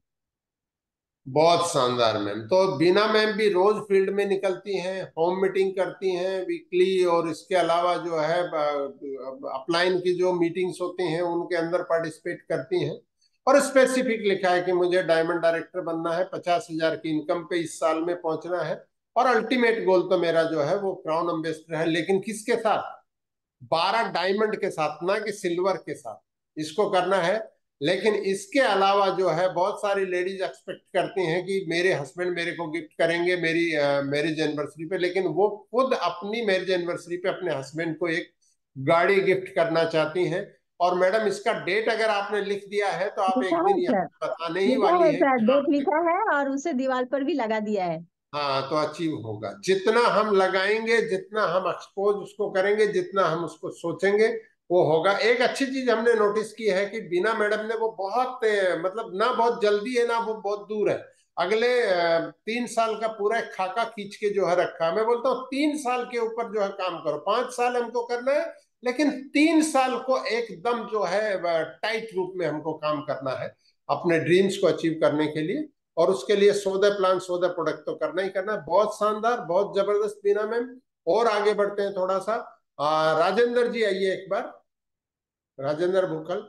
बहुत शानदार मैम। तो बीना मैम भी रोज फील्ड में निकलती हैं, होम मीटिंग करती हैं वीकली, और इसके अलावा जो है अपलाइन की जो मीटिंग्स होती हैं उनके अंदर पार्टिसिपेट करती हैं। और स्पेसिफिक लिखा है कि मुझे डायमंड डायरेक्टर बनना है, 50,000 की इनकम पे इस साल में पहुंचना है, और अल्टीमेट गोल तो मेरा जो है वो क्राउन एम्बेसडर है। लेकिन किसके साथ? 12 डायमंड के साथ, ना कि सिल्वर के साथ, इसको करना है। लेकिन इसके अलावा जो है बहुत सारी लेडीज एक्सपेक्ट करती हैं कि मेरे हस्बैंड मेरे को गिफ्ट करेंगे मेरी मैरिज एनिवर्सरी पे, लेकिन वो खुद अपनी मैरिज एनिवर्सरी पे अपने हस्बैंड को एक गाड़ी गिफ्ट करना चाहती हैं। और मैडम इसका डेट अगर आपने लिख दिया है तो आप लिखा एक है दिन यहाँ सर। बताने ही लिखा वाली है हैं सर, कि हाँ डेट लिखा है और उसे दीवार पर भी लगा दिया है। हाँ, तो अचीव होगा। जितना हम लगाएंगे, जितना हम एक्सपोज उसको करेंगे, जितना हम उसको सोचेंगे, वो होगा। एक अच्छी चीज हमने नोटिस की है कि बीना मैडम ने वो बहुत मतलब ना बहुत जल्दी है ना वो बहुत दूर है। अगले 3 साल का पूरा एक खाका खींच के जो है रखा है। मैं बोलता हूँ 3 साल के ऊपर जो है काम करो, 5 साल हमको करना है, लेकिन 3 साल को एकदम जो है टाइट रूप में हमको काम करना है अपने ड्रीम्स को अचीव करने के लिए। और उसके लिए 100 प्लान 100 प्रोडक्ट तो करना ही करना है। बहुत शानदार, बहुत जबरदस्त बीना मैम। और आगे बढ़ते हैं थोड़ा सा। राजेंद्र जी आइए एक बार, राजेंद्र भूकल।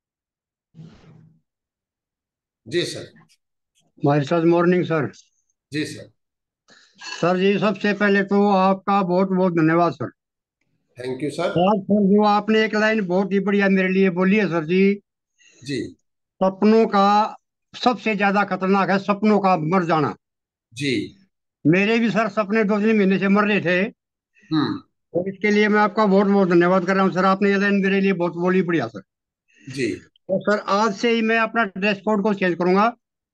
जी sir. My sir morning sir. जी सर। सर जी सबसे पहले तो आपका बहुत बहुत धन्यवाद सर। Thank you sir. आज सर जो आपने एक लाइन बहुत ही बढ़िया मेरे लिए बोली है सर जी। जी सपनों का सबसे ज्यादा खतरनाक है सपनों का मर जाना। जी। मेरे भी सर सपने 2-3 महीने से मर रहे थे, हम्म। और इसके लिए मैं आपका बहुत बहुत धन्यवाद कर रहा हूँ सर। आपने ये लाइन मेरे लिए बहुत बोली बढ़िया सर। जी। तो सर आज से ही मैं अपना ड्रेस कोड को चेंज करूंगा।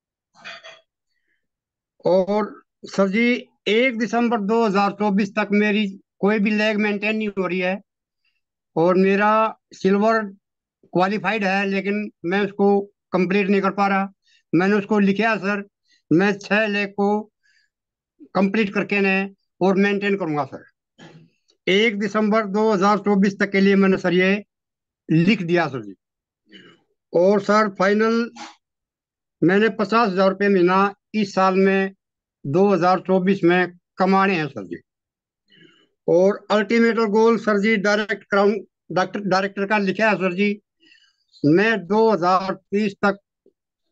और सर जी 1 दिसंबर 2024 तक मेरी कोई भी लैग मेंटेन नहीं हो रही है, और मेरा सिल्वर क्वालिफाइड है, लेकिन मैं उसको कंप्लीट नहीं कर पा रहा। मैंने उसको लिखा है सर, मैं 6 लेग को कंप्लीट करके ने और मेंटेन करूंगा सर। 1 दिसंबर 2024 तक के लिए मैंने सर ये लिख दिया सर जी। और सर फाइनल मैंने 50,000 रुपये महीना इस साल में 2024 में कमाने हैं सर जी। और अल्टीमेट गोल सर जी डायरेक्ट क्राउन डॉक्टर डायरेक्टर का लिखा है सर जी। मैं 2030 तक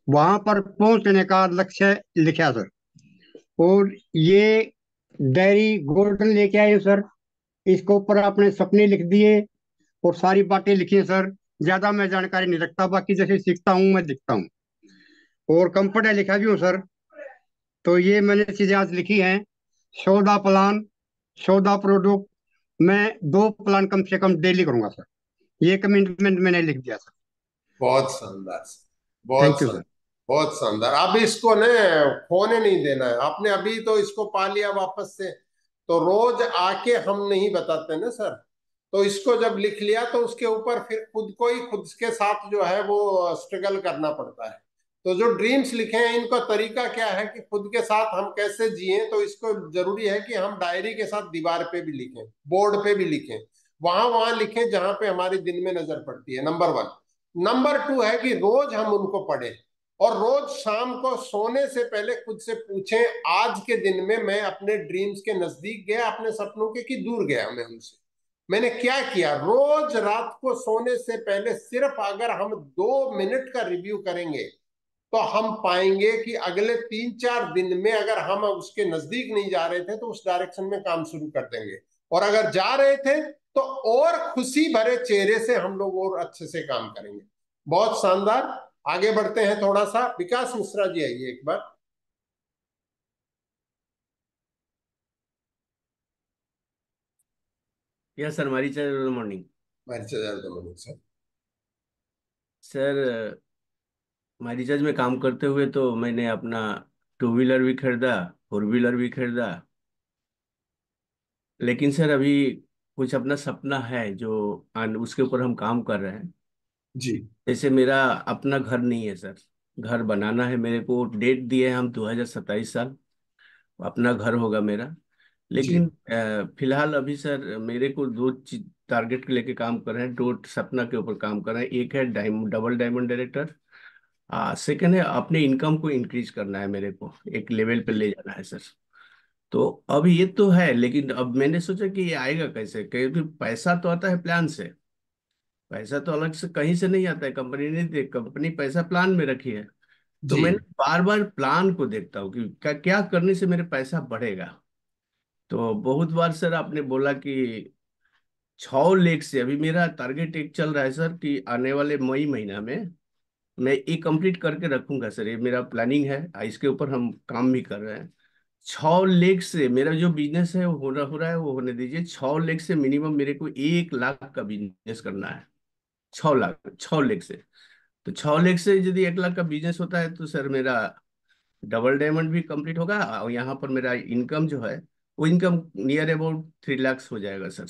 वहां पर पहुंचने का लक्ष्य लिखा सर। और ये डायरी गोल्डन लेके आए सर। इसके ऊपर अपने सपने लिख दिए और सारी बातें लिखी हैं सर। ज्यादा मैं जानकारी नहीं रखता, बाकी जैसे सीखता हूँ मैं दिखता हूँ। और कम पढ़ा लिखा भी हूँ सर। तो ये मैंने चीजें आज लिखी हैं। 14 प्लान, 14 प्रोडक्ट। मैं 2 प्लान कम से कम डेली करूंगा सर। ये कमिटमेंट मैंने लिख दिया सर। बहुत शानदार सर, बहुत थैंक यू शानदार, सर। बहुत शानदार। अब इसको न खोने नहीं देना है। आपने अभी तो इसको पा लिया वापस से, तो रोज आके हम नहीं बताते ना सर। तो इसको जब लिख लिया तो उसके ऊपर फिर खुद को ही खुद के साथ जो है वो स्ट्रगल करना पड़ता है। तो जो ड्रीम्स लिखे हैं इनका तरीका क्या है कि खुद के साथ हम कैसे जिए, तो इसको जरूरी है कि हम डायरी के साथ दीवार पे भी लिखें, बोर्ड पे भी लिखें, वहां वहां लिखें जहां पे हमारी दिन में नजर पड़ती है। नंबर 1। नंबर 2 है कि रोज हम उनको पढ़ें, और रोज शाम को सोने से पहले खुद से पूछें आज के दिन में मैं अपने ड्रीम्स के नजदीक गया, अपने सपनों के, कि दूर गया मैं उनसे, मैंने क्या किया। रोज रात को सोने से पहले सिर्फ अगर हम 2 मिनट का रिव्यू करेंगे तो हम पाएंगे कि अगले 3-4 दिन में अगर हम उसके नजदीक नहीं जा रहे थे तो उस डायरेक्शन में काम शुरू कर देंगे, और अगर जा रहे थे तो और खुशी भरे चेहरे से हम लोग और अच्छे से काम करेंगे। बहुत शानदार। आगे बढ़ते हैं थोड़ा सा। विकास मिश्रा जी आइए एक बार। यस सर, हमारी sir good morning. Sir sir हमारी चर्च में काम करते हुए तो मैंने अपना 2 व्हीलर भी खरीदा, 4 व्हीलर भी खरीदा। लेकिन सर अभी कुछ अपना सपना है जो उसके ऊपर हम काम कर रहे हैं। जी जैसे मेरा अपना घर नहीं है सर, घर बनाना है मेरे को। डेट दिए हैं हम 2027 साल अपना घर होगा मेरा। जी लेकिन फिलहाल अभी सर मेरे को 2 टारगेट लेके काम कर रहे हैं, 2 सपना के ऊपर काम कर रहे हैं। एक है डबल डायमंड डायरेक्टर, सेकंड है अपने इनकम को इंक्रीज करना है, मेरे को एक लेवल पे ले जाना है सर। तो अब ये तो है, लेकिन अब मैंने सोचा कि ये आएगा कैसे, क्योंकि पैसा तो आता है प्लान से। पैसा तो अलग से कहीं से नहीं आता है, कंपनी नहीं दे, कंपनी पैसा प्लान में रखी है। तो जी मैंने बार बार प्लान को देखता हूँ कि क्या क्या करने से मेरे पैसा बढ़ेगा। तो बहुत बार सर आपने बोला कि 6 लाख से, अभी मेरा टारगेट एक चल रहा है सर कि आने वाले मई महीना में मैं ये कंप्लीट करके रखूंगा सर। ये मेरा प्लानिंग है, इसके ऊपर हम काम भी कर रहे हैं। 6 लाख से मेरा जो बिजनेस है वो हो रहा है, वो होने दीजिए। 6 लाख से मिनिमम मेरे को 1 लाख का बिजनेस करना है। 6 लाख, 6 लाख से। तो 6 लाख से यदि 1 लाख का बिजनेस होता है तो सर मेरा डबल डायमंड भी कंप्लीट होगा, और यहाँ पर मेरा इनकम जो है वो इनकम नियर अबाउट 3 लाख हो जाएगा सर।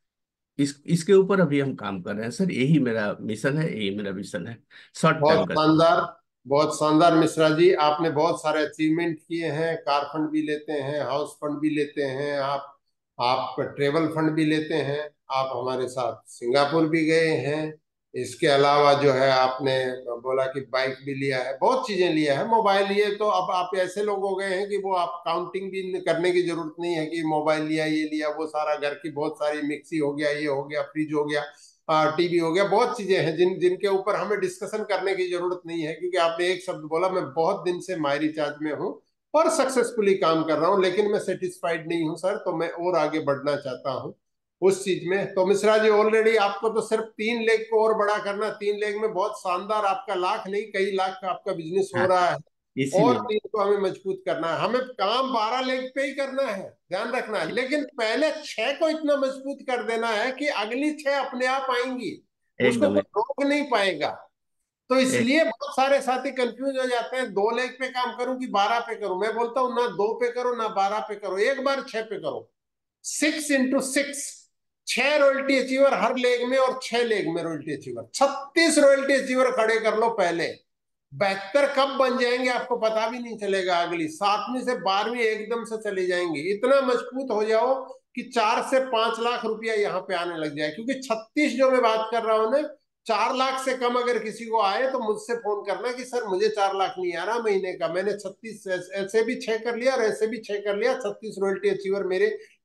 इसके ऊपर अभी हम काम कर रहे हैं सर। यही मेरा मिशन है, यही मेरा विजन है शॉर्ट टाइम बहुत का। शानदार, बहुत शानदार मिश्रा जी। आपने बहुत सारे अचीवमेंट किए हैं। कार फंड भी लेते हैं, हाउस फंड भी लेते हैं, आप ट्रेवल फंड भी लेते हैं, आप हमारे साथ सिंगापुर भी गए हैं। इसके अलावा जो है आपने बोला कि बाइक भी लिया है, बहुत चीजें लिया है, मोबाइल लिए। तो अब आप ऐसे लोग हो गए हैं कि वो आप काउंटिंग भी करने की जरूरत नहीं है कि मोबाइल लिया, ये लिया, वो सारा। घर की बहुत सारी मिक्सी हो गया, ये हो गया, फ्रिज हो गया, टीवी हो गया, बहुत चीजें हैं जिनके ऊपर हमें डिस्कशन करने की जरूरत नहीं है, क्योंकि आपने एक शब्द बोला। मैं बहुत दिन से माई रिचार्ज में हूँ और सक्सेसफुली काम कर रहा हूँ, लेकिन मैं सेटिस्फाइड नहीं हूँ सर। तो मैं और आगे बढ़ना चाहता हूँ उस चीज में। तो मिश्रा जी ऑलरेडी आपको तो सिर्फ 3 लाख को और बड़ा करना। 3 लाख में बहुत शानदार, आपका लाख नहीं कई लाख का आपका बिजनेस हो हाँ, रहा है। और इसीलिए। 3 को हमें मजबूत करना है। हमें काम 12 लाख पे ही करना है, ध्यान रखना है। लेकिन पहले 6 को इतना मजबूत कर देना है कि अगली 6 अपने आप आएंगी, उसको एकदम कोई रोक नहीं पाएगा। तो एक, इसलिए बहुत सारे साथी कंफ्यूज हो जाते हैं, 2 लाख पे काम करूं कि 12 पे करूं। मैं बोलता हूं ना 2 पे करो ना 12 पे करो, एक बार 6 पे करो। 6 × 6, 6 रॉयल्टी अचीवर हर लेग में, और 6 लेग में रॉयल्टी अचीवर, 36 रॉयल्टी अचीवर खड़े कर लो पहले। 72 कब बन जाएंगे आपको पता भी नहीं चलेगा। अगली 7वीं से 12वीं एकदम से चली जाएंगी। इतना मजबूत हो जाओ कि 4 से 5 लाख रुपया यहाँ पे आने लग जाए। क्योंकि 36 जो मैं बात कर रहा हूं ना, 4 लाख से कम अगर किसी को आए तो मुझसे फोन करना कि सर मुझे 4 लाख नहीं आ रहा महीने का। मैंने 36 ऐसे भी 6 कर लिया और ऐसे भी 6 कर लिया। 36 रॉयल्टी अचीवर मेरे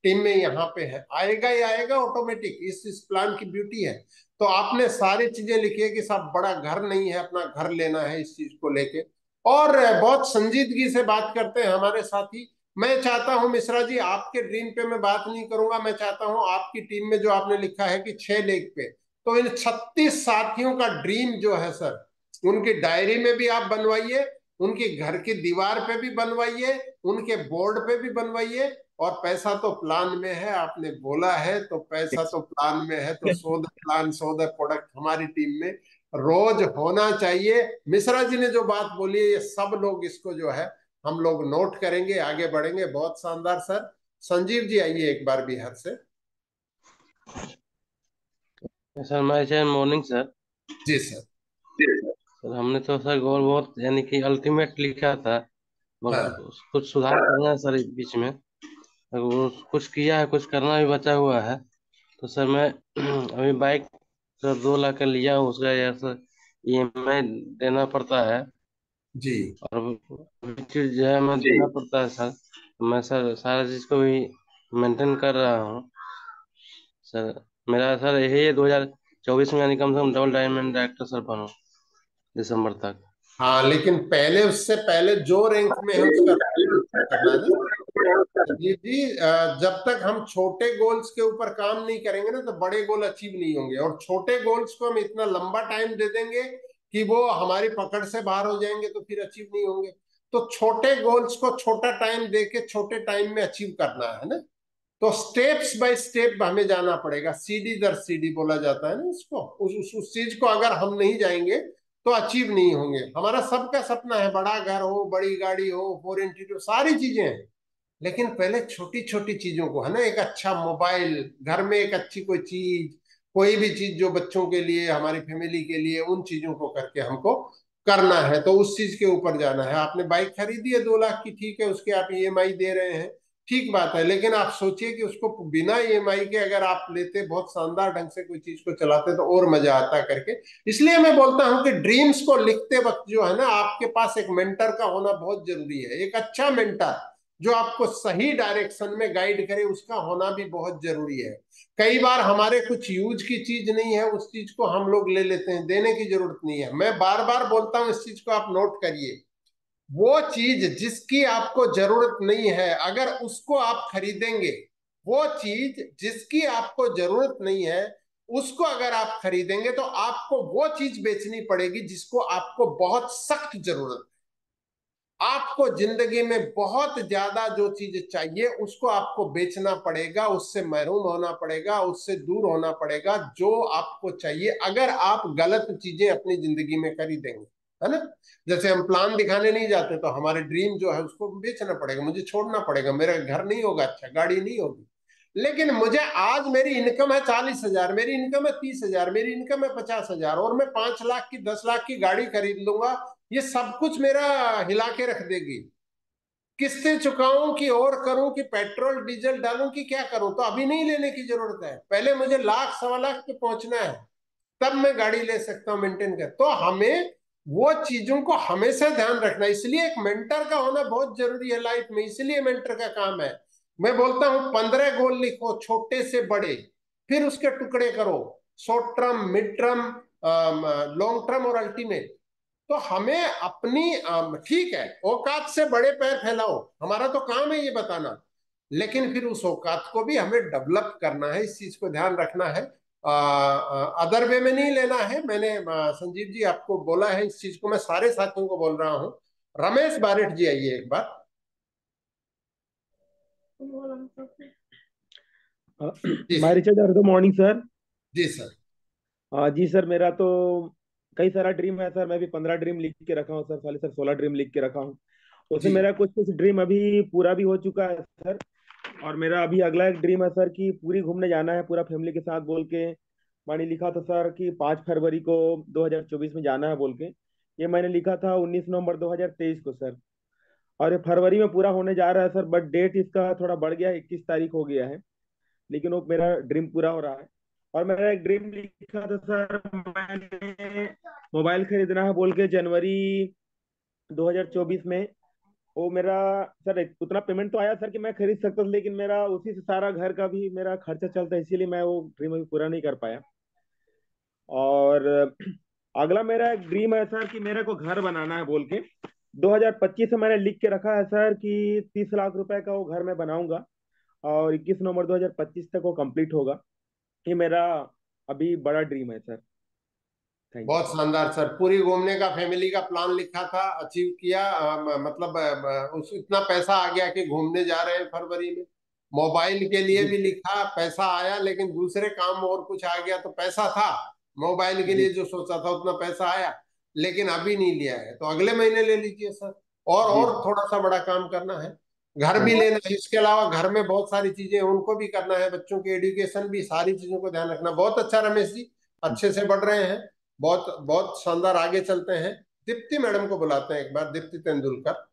टीम में यहाँ पे है, आएगा ही आएगा ऑटोमेटिक। इस प्लान की ब्यूटी है। तो आपने सारी चीजें लिखी है कि साहब बड़ा घर नहीं है, अपना घर लेना है, इस चीज को लेके। और बहुत संजीदगी से बात करते हैं हमारे साथी। मैं चाहता हूं मिश्रा जी, आपके ड्रीम पे मैं बात नहीं करूंगा। मैं चाहता हूं आपकी टीम में जो आपने लिखा है कि 6 लेग पे, तो इन 36 साथियों का ड्रीम जो है सर, उनकी डायरी में भी आप बनवाइए, उनके घर की दीवार पे भी बनवाइए, उनके बोर्ड पे भी बनवाइए। और पैसा तो प्लान में है, आपने बोला है तो पैसा तो प्लान में है। तो show the plan show the product हमारी टीम में रोज होना चाहिए। मिश्रा जी ने जो बात बोली है, ये सब लोग इसको जो है हम लोग नोट करेंगे, आगे बढ़ेंगे। बहुत शानदार सर। संजीव जी आइए एक बार बिहार से। सर मैं मॉर्निंग सर। जी सर। सर हमने तो सर गोल बहुत यानी कि अल्टीमेट लिखा था, मगर हाँ कुछ सुधार करना है सर इस बीच में। अगर वो कुछ किया है, कुछ करना भी बचा हुआ है। तो सर मैं अभी बाइक सर 2 लाख का लिया हूँ, उसका यार सर EMI देना पड़ता है। जी और अभी चीज जो है मैं देना पड़ता है सर। मैं सर सारा चीज को भी मेंटेन कर रहा हूँ सर। मेरा सर यही है 2024 में यानी कम से कम डबल डायमंड डायरेक्टर सर बनूं दिसंबर तक। हाँ, लेकिन पहले, उससे पहले जो रैंक में है उसका करना है ना संजीव जी। जब तक हम छोटे गोल्स के ऊपर काम नहीं करेंगे ना, तो बड़े गोल अचीव नहीं होंगे। और छोटे गोल्स को हम इतना लंबा टाइम दे देंगे कि वो हमारी पकड़ से बाहर हो जाएंगे, तो फिर अचीव नहीं होंगे। तो छोटे गोल्स को छोटा टाइम दे के छोटे टाइम में अचीव करना है ना। तो स्टेप्स बाय स्टेप हमें जाना पड़ेगा, सीढ़ी दर सीढ़ी बोला जाता है ना इसको। उस चीज को अगर हम नहीं जाएंगे तो अचीव नहीं होंगे। हमारा सबका सपना है बड़ा घर हो, बड़ी गाड़ी हो, 4x2, सारी चीजें हैं। लेकिन पहले छोटी छोटी चीजों को, है ना, एक अच्छा मोबाइल, घर में एक अच्छी कोई चीज, कोई भी चीज जो बच्चों के लिए, हमारी फैमिली के लिए, उन चीजों को करके हमको करना है। तो उस चीज के ऊपर जाना है। आपने बाइक खरीदी है 2 लाख की, ठीक है, उसके आप EMI दे रहे हैं, ठीक बात है। लेकिन आप सोचिए कि उसको बिना EMI के अगर आप लेते, बहुत शानदार ढंग से कोई चीज को चलाते, तो और मजा आता करके। इसलिए मैं बोलता हूं कि ड्रीम्स को लिखते वक्त जो है ना, आपके पास एक मेंटर का होना बहुत जरूरी है। एक अच्छा मेंटर जो आपको सही डायरेक्शन में गाइड करे, उसका होना भी बहुत जरूरी है। कई बार हमारे कुछ यूज की चीज नहीं है, उस चीज को हम लोग ले लेते हैं, देने की जरूरत नहीं है। मैं बार बार बोलता हूं, इस चीज को आप नोट करिए। वो चीज जिसकी आपको जरूरत नहीं है, अगर उसको आप खरीदेंगे, वो चीज जिसकी आपको जरूरत नहीं है, उसको अगर आप खरीदेंगे, तो आपको वो चीज बेचनी पड़ेगी जिसको आपको बहुत सख्त जरूरत है। आपको जिंदगी में बहुत ज्यादा जो चीज चाहिए, उसको आपको बेचना पड़ेगा, उससे महरूम होना पड़ेगा, उससे दूर होना पड़ेगा जो आपको चाहिए, अगर आप गलत चीजें अपनी जिंदगी में खरीदेंगे, है ना। जैसे हम प्लान दिखाने नहीं जाते, तो हमारे ड्रीम जो है उसको बेचना पड़ेगा, मुझे छोड़ना पड़ेगा। मेरा घर नहीं होगा, अच्छा गाड़ी नहीं होगी, लेकिन मुझे आज मेरी इनकम है 40,000, मेरी इनकम है 30,000, मेरी इनकम है 50,000, और मैं 5 लाख की, 10 लाख की गाड़ी खरीद लूंगा, ये सब कुछ मेरा हिला के रख देगी। किस्तें चुकाऊं कि और करूं, कि पेट्रोल डीजल डालूं, कि क्या करूं? तो अभी नहीं लेने की जरूरत है, पहले मुझे लाख 1.25 लाख पे पहुंचना है, तब मैं गाड़ी ले सकता हूं मेंटेन कर। तो हमें वो चीजों को हमेशा ध्यान रखना, इसलिए एक मेंटर का होना बहुत जरूरी है लाइफ में। इसलिए मेंटर का काम है। मैं बोलता हूं 15 गोल लिखो, छोटे से बड़े, फिर उसके टुकड़े करो, short term, mid term, long term और अल्टीमेट। तो हमें अपनी ठीक है, औकात से बड़े पैर फैलाओ, हमारा तो काम है ये बताना, लेकिन फिर उस औकात को भी हमें डेवलप करना है, इस चीज को ध्यान रखना है। अदर वे में नहीं लेना है। मैंने संजीव जी आपको बोला है, इस चीज को मैं सारे साथियों को बोल रहा हूँ। रमेश बारिठ जी आइए एक बार। जी my sir. Recharge morning sir. जी सर। जी सर, मेरा तो कई सारा ड्रीम है सर। मैं भी 15 ड्रीम लिख के रखा हूँ सर, साले सर 16 ड्रीम लिख के रखा हूँ। उसमें जी मेरा कुछ कुछ ड्रीम अभी पूरा भी हो चुका है सर। और मेरा अभी अगला एक ड्रीम है सर कि पूरी घूमने जाना है पूरा फैमिली के साथ बोल के। मैंने लिखा था सर कि 5 फरवरी को 2024 में जाना है बोल के। ये मैंने लिखा था 19 नवंबर 2023 को सर। और ये फरवरी में पूरा होने जा रहा है सर, बट डेट इसका थोड़ा बढ़ गया है, 21 तारीख हो गया है। लेकिन वो मेरा ड्रीम पूरा हो रहा है। और मेरा एक ड्रीम लिखा था सर, मैंने मोबाइल खरीदना है बोल के जनवरी 2024 में वो मेरा सर उतना पेमेंट तो आया सर कि मैं खरीद सकता था, लेकिन मेरा उसी से सारा घर का भी मेरा खर्चा चलता है, इसीलिए मैं वो ड्रीम अभी पूरा नहीं कर पाया। और अगला मेरा एक ड्रीम है सर कि मेरे को घर बनाना है बोल के। 2025 से मैंने लिख के रखा है सर कि 30 लाख रुपए का वो घर मैं बनाऊंगा, और 21 नवंबर 2025 तक वो कंप्लीट होगा। ये मेरा अभी बड़ा ड्रीम है सर। थैंक बहुत शानदार सर। पूरी घूमने का फैमिली का प्लान लिखा था, अचीव किया। मतलब उस इतना पैसा आ गया कि घूमने जा रहे हैं फरवरी में। मोबाइल के लिए यू। भी लिखा, पैसा आया, लेकिन दूसरे काम और कुछ आ गया। तो पैसा था, मोबाइल के जी लिए जो सोचा था उतना पैसा आया, लेकिन अभी नहीं लिया है, तो अगले महीने ले लीजिए सर। जी और थोड़ा सा बड़ा काम करना है, घर हाँ भी जी लेना है। इसके अलावा घर में बहुत सारी चीजें हैं, उनको भी करना है, बच्चों की एजुकेशन भी, सारी चीजों को ध्यान रखना। बहुत अच्छा रमेश जी, अच्छे से बढ़ रहे हैं। बहुत बहुत शानदार, आगे चलते हैं। दीप्ति मैडम को बुलाते हैं एक बार, Deepti Tendulkar.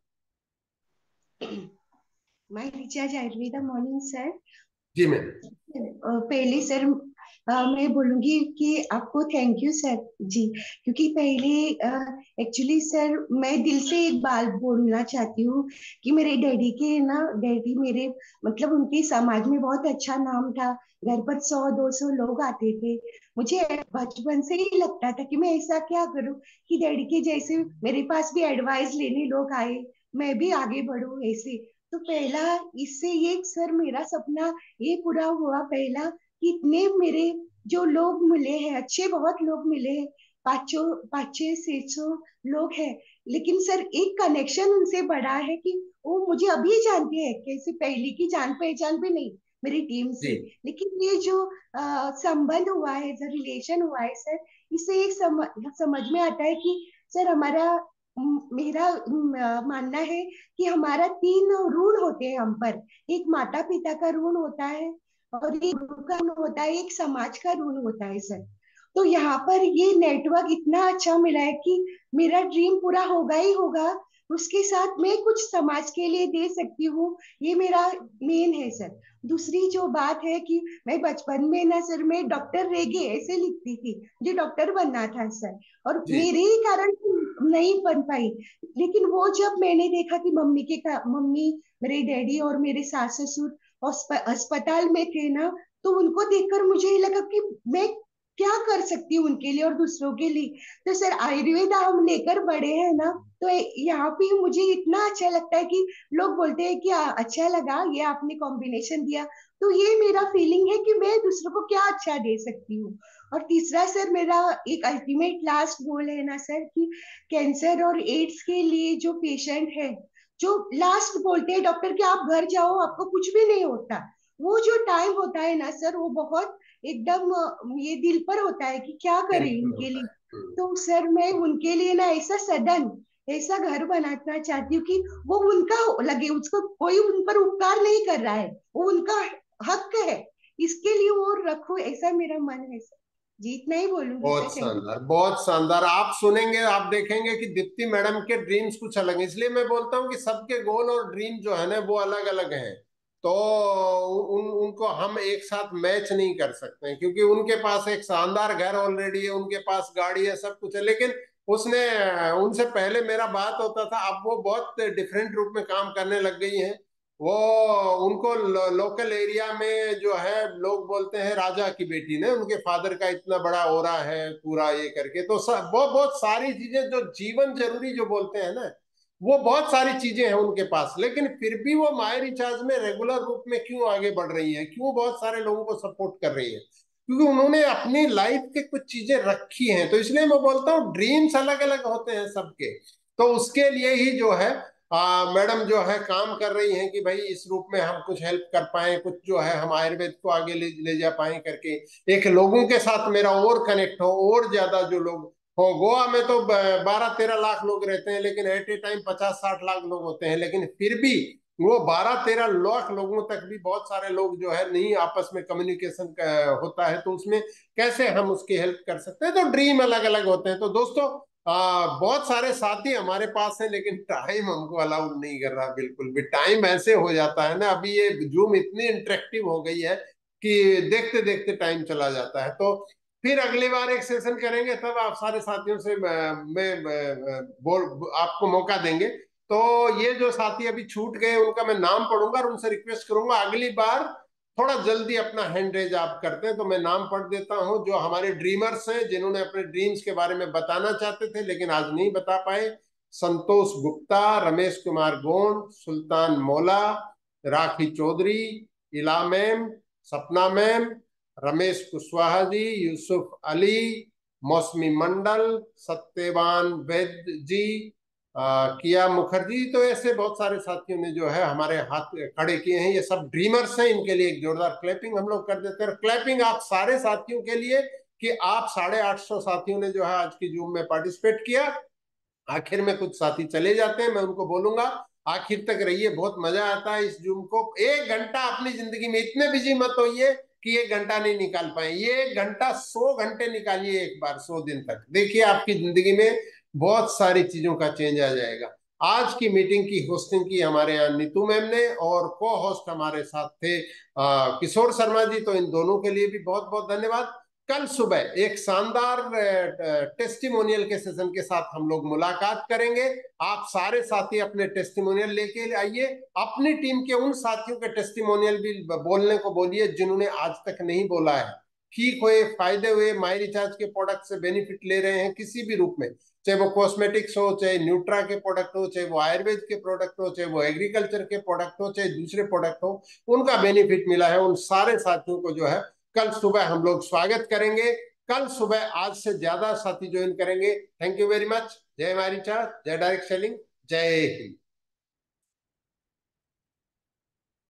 My recharge Ayurveda morning sir. जी मैम। पहले सर मैं बोलूंगी कि आपको थैंक यू सर जी, क्योंकि पहले एक्चुअली सर मैं दिल से एक बात बोलना चाहती हूँ कि मेरे डैडी के ना, डैडी मेरे मतलब उनके समाज में बहुत अच्छा नाम था। घर पर 100-200 लोग आते थे। मुझे बचपन से ही लगता था कि मैं ऐसा क्या करूं कि डैडी के जैसे मेरे पास भी एडवाइस लेने लोग आए, मैं भी आगे बढ़ूं ऐसे। तो पहला इससे ये सर मेरा सपना ये पूरा हुआ पहला कि इतने मेरे जो लोग मिले हैं, अच्छे बहुत लोग मिले हैं, 500-600 लोग हैं। लेकिन सर एक कनेक्शन उनसे बड़ा है कि वो मुझे अभी जानते हैं, कैसे पहले की जान पहचान भी नहीं मेरी टीम जी से। लेकिन ये जो संबंध हुआ है, जो रिलेशन हुआ है सर, इससे एक समझ में आता है कि सर हमारा मेरा मानना है कि हमारा 3 ऋण होते हैं हम पर। एक माता पिता का ऋण होता है, और एक गुरु का ऋण होता है, एक समाज का ऋण होता है सर। तो यहाँ पर ये नेटवर्क इतना अच्छा मिला है कि मेरा ड्रीम पूरा होगा ही होगा, उसके साथ मैं कुछ समाज के लिए दे सकती हूँ, ये मेरा मेन है सर। दूसरी जो बात है कि मैं बचपन में ना सर मैं डॉक्टर रेगे ऐसे लिखती थी, मुझे डॉक्टर बनना था सर, और जी मेरे ही कारण नहीं बन पाई। लेकिन वो जब मैंने देखा कि मम्मी, मेरे डैडी और मेरे सास ससुर अस्पताल में थे ना, तो उनको देखकर मुझे लगा कि मैं क्या कर सकती हूँ उनके लिए और दूसरों के लिए। तो सर आयुर्वेदा हम लेकर बड़े हैं ना, तो यहाँ पे मुझे इतना अच्छा लगता है कि लोग बोलते हैं कि अच्छा लगा ये आपने कॉम्बिनेशन दिया। तो ये मेरा फीलिंग है कि मैं दूसरों को क्या अच्छा दे सकती हूँ। और तीसरा सर मेरा एक अल्टीमेट लास्ट गोल है ना सर कि कैंसर और एड्स के लिए जो पेशेंट है, जो लास्ट बोलते हैं डॉक्टर कि आप घर जाओ आपको कुछ भी नहीं होता, वो जो टाइम होता है ना सर, वो बहुत एकदम ये दिल पर होता है कि क्या करें बिल्कुल इनके होता लिए। है। तो सर मैं उनके लिए ना ऐसा सदन, ऐसा घर बनाना चाहती हूँ कि वो उनका लगे, उसको कोई उन पर उपकार नहीं कर रहा है, वो उनका हक है, इसके लिए वो रखो, ऐसा मेरा मन है सर जी। इतना ही बोलूंगी सर, बहुत थैंक यू। शानदार, बहुत शानदार। आप सुनेंगे, आप देखेंगे कि दीप्ति मैडम के ड्रीम्स कुछ अलग हैं। इसलिए मैं बोलता हूँ कि सबके गोल और ड्रीम जो है ना वो अलग अलग हैं। तो उनको हम एक साथ मैच नहीं कर सकते हैं, क्योंकि उनके पास एक शानदार घर ऑलरेडी है, उनके पास गाड़ी है, सब कुछ है। लेकिन उसने उनसे पहले मेरा बात होता था, अब वो बहुत डिफरेंट रूप में काम करने लग गई हैं। वो उनको लोकल एरिया में जो है लोग बोलते हैं राजा की बेटी ने, उनके फादर का इतना बड़ा ओरा है पूरा ये करके। तो बहुत बहुत सारी चीजें जो जीवन जरूरी जो बोलते हैं ना, वो बहुत सारी चीजें हैं उनके पास। लेकिन फिर भी वो माय रिचार्ज में रेगुलर रूप में क्यों आगे बढ़ रही है, क्यों बहुत सारे लोगों को सपोर्ट कर रही है? क्योंकि उन्होंने अपनी लाइफ के कुछ चीजें रखी हैं। तो इसलिए मैं बोलता हूँ ड्रीम्स अलग अलग होते हैं सबके। तो उसके लिए ही जो है मैडम जो है काम कर रही हैं कि भाई इस रूप में हम कुछ हेल्प कर पाए, कुछ जो है हम आयुर्वेद को आगे ले जा पाए करके। एक लोगों के साथ मेरा और कनेक्ट हो, और ज्यादा जो लोग हो। गोवा में तो 12-13 लाख लोग रहते हैं, लेकिन एट ए टाइम 50-60 लाख लोग होते हैं। लेकिन फिर भी वो 12-13 लाख लोगों तक भी बहुत सारे लोग जो है नहीं आपस में कम्युनिकेशन होता है। तो उसमें कैसे हम उसकी हेल्प कर सकते हैं? तो ड्रीम अलग अलग होते हैं। तो दोस्तों बहुत सारे साथी हमारे पास हैं, लेकिन टाइम हमको अलाउ नहीं कर रहा बिल्कुल भी। टाइम ऐसे हो जाता है ना, अभी ये जूम इतनी इंटरेक्टिव हो गई है कि देखते देखते टाइम चला जाता है। तो फिर अगली बार एक सेशन करेंगे, तब आप सारे साथियों से मैं बोल आपको मौका देंगे। तो ये जो साथी अभी छूट गए उनका मैं नाम पढ़ूंगा और उनसे रिक्वेस्ट करूंगा अगली बार थोड़ा जल्दी अपना हैंड रेज आप करते हैं। तो मैं नाम पढ़ देता हूं जो हमारे ड्रीमर्स हैं, जिन्होंने अपने ड्रीम्स के बारे में बताना चाहते थे लेकिन आज नहीं बता पाए। संतोष गुप्ता, रमेश कुमार गोंड, सुल्तान मौला, राखी चौधरी, इला मैम, सपना मैम, रमेश कुशवाहा जी, यूसुफ अली, मौसमी मंडल, सत्यवान वैद्य जी, किया मुखर्जी। तो ऐसे बहुत सारे साथियों ने जो है हमारे हाथ खड़े किए हैं। ये सब ड्रीमर्स हैं, इनके लिए एक जोरदार क्लैपिंग हम लोग कर देते हैं। क्लैपिंग आप सारे साथियों के लिए कि आप 850 साथियों ने जो है आज की जूम में पार्टिसिपेट किया। आखिर में कुछ साथी चले जाते हैं, मैं उनको बोलूंगा आखिर तक रहिए, बहुत मजा आता है इस जूम को। 1 घंटा अपनी जिंदगी में इतने बिजी मत होइए कि 1 घंटा नहीं निकाल पाए। ये 1 घंटा 100 घंटे निकालिए एक बार, 100 दिन तक, देखिए आपकी जिंदगी में बहुत सारी चीजों का चेंज आ जाएगा। आज की मीटिंग की होस्टिंग की हमारे यहाँ नीतू मैम ने, और को होस्ट हमारे साथ थे किशोर शर्मा जी। तो इन दोनों के लिए भी बहुत बहुत धन्यवाद। कल सुबह एक शानदार टेस्टिमोनियल के सेशन के साथ हम लोग मुलाकात करेंगे। आप सारे साथी अपने टेस्टिमोनियल लेके आइए, अपनी टीम के उन साथियों के टेस्टिमोनियल भी बोलने को बोलिए जिन्होंने आज तक नहीं बोला है, ठीक हुए, फायदे हुए, माई रिचार्ज के प्रोडक्ट से बेनिफिट ले रहे हैं किसी भी रूप में, चाहे वो कॉस्मेटिक्स हो, चाहे न्यूट्रा के प्रोडक्ट हो, चाहे वो आयुर्वेद के प्रोडक्ट हो, चाहे वो एग्रीकल्चर के प्रोडक्ट हो, चाहे दूसरे प्रोडक्ट हो, उनका बेनिफिट मिला है। उन सारे साथियों को जो है कल सुबह हम लोग स्वागत करेंगे। कल सुबह आज से ज्यादा साथी ज्वाइन करेंगे। Thank you very much. जय माई रिचार्ज, जय डायरेक्ट सेलिंग, जय हिंद।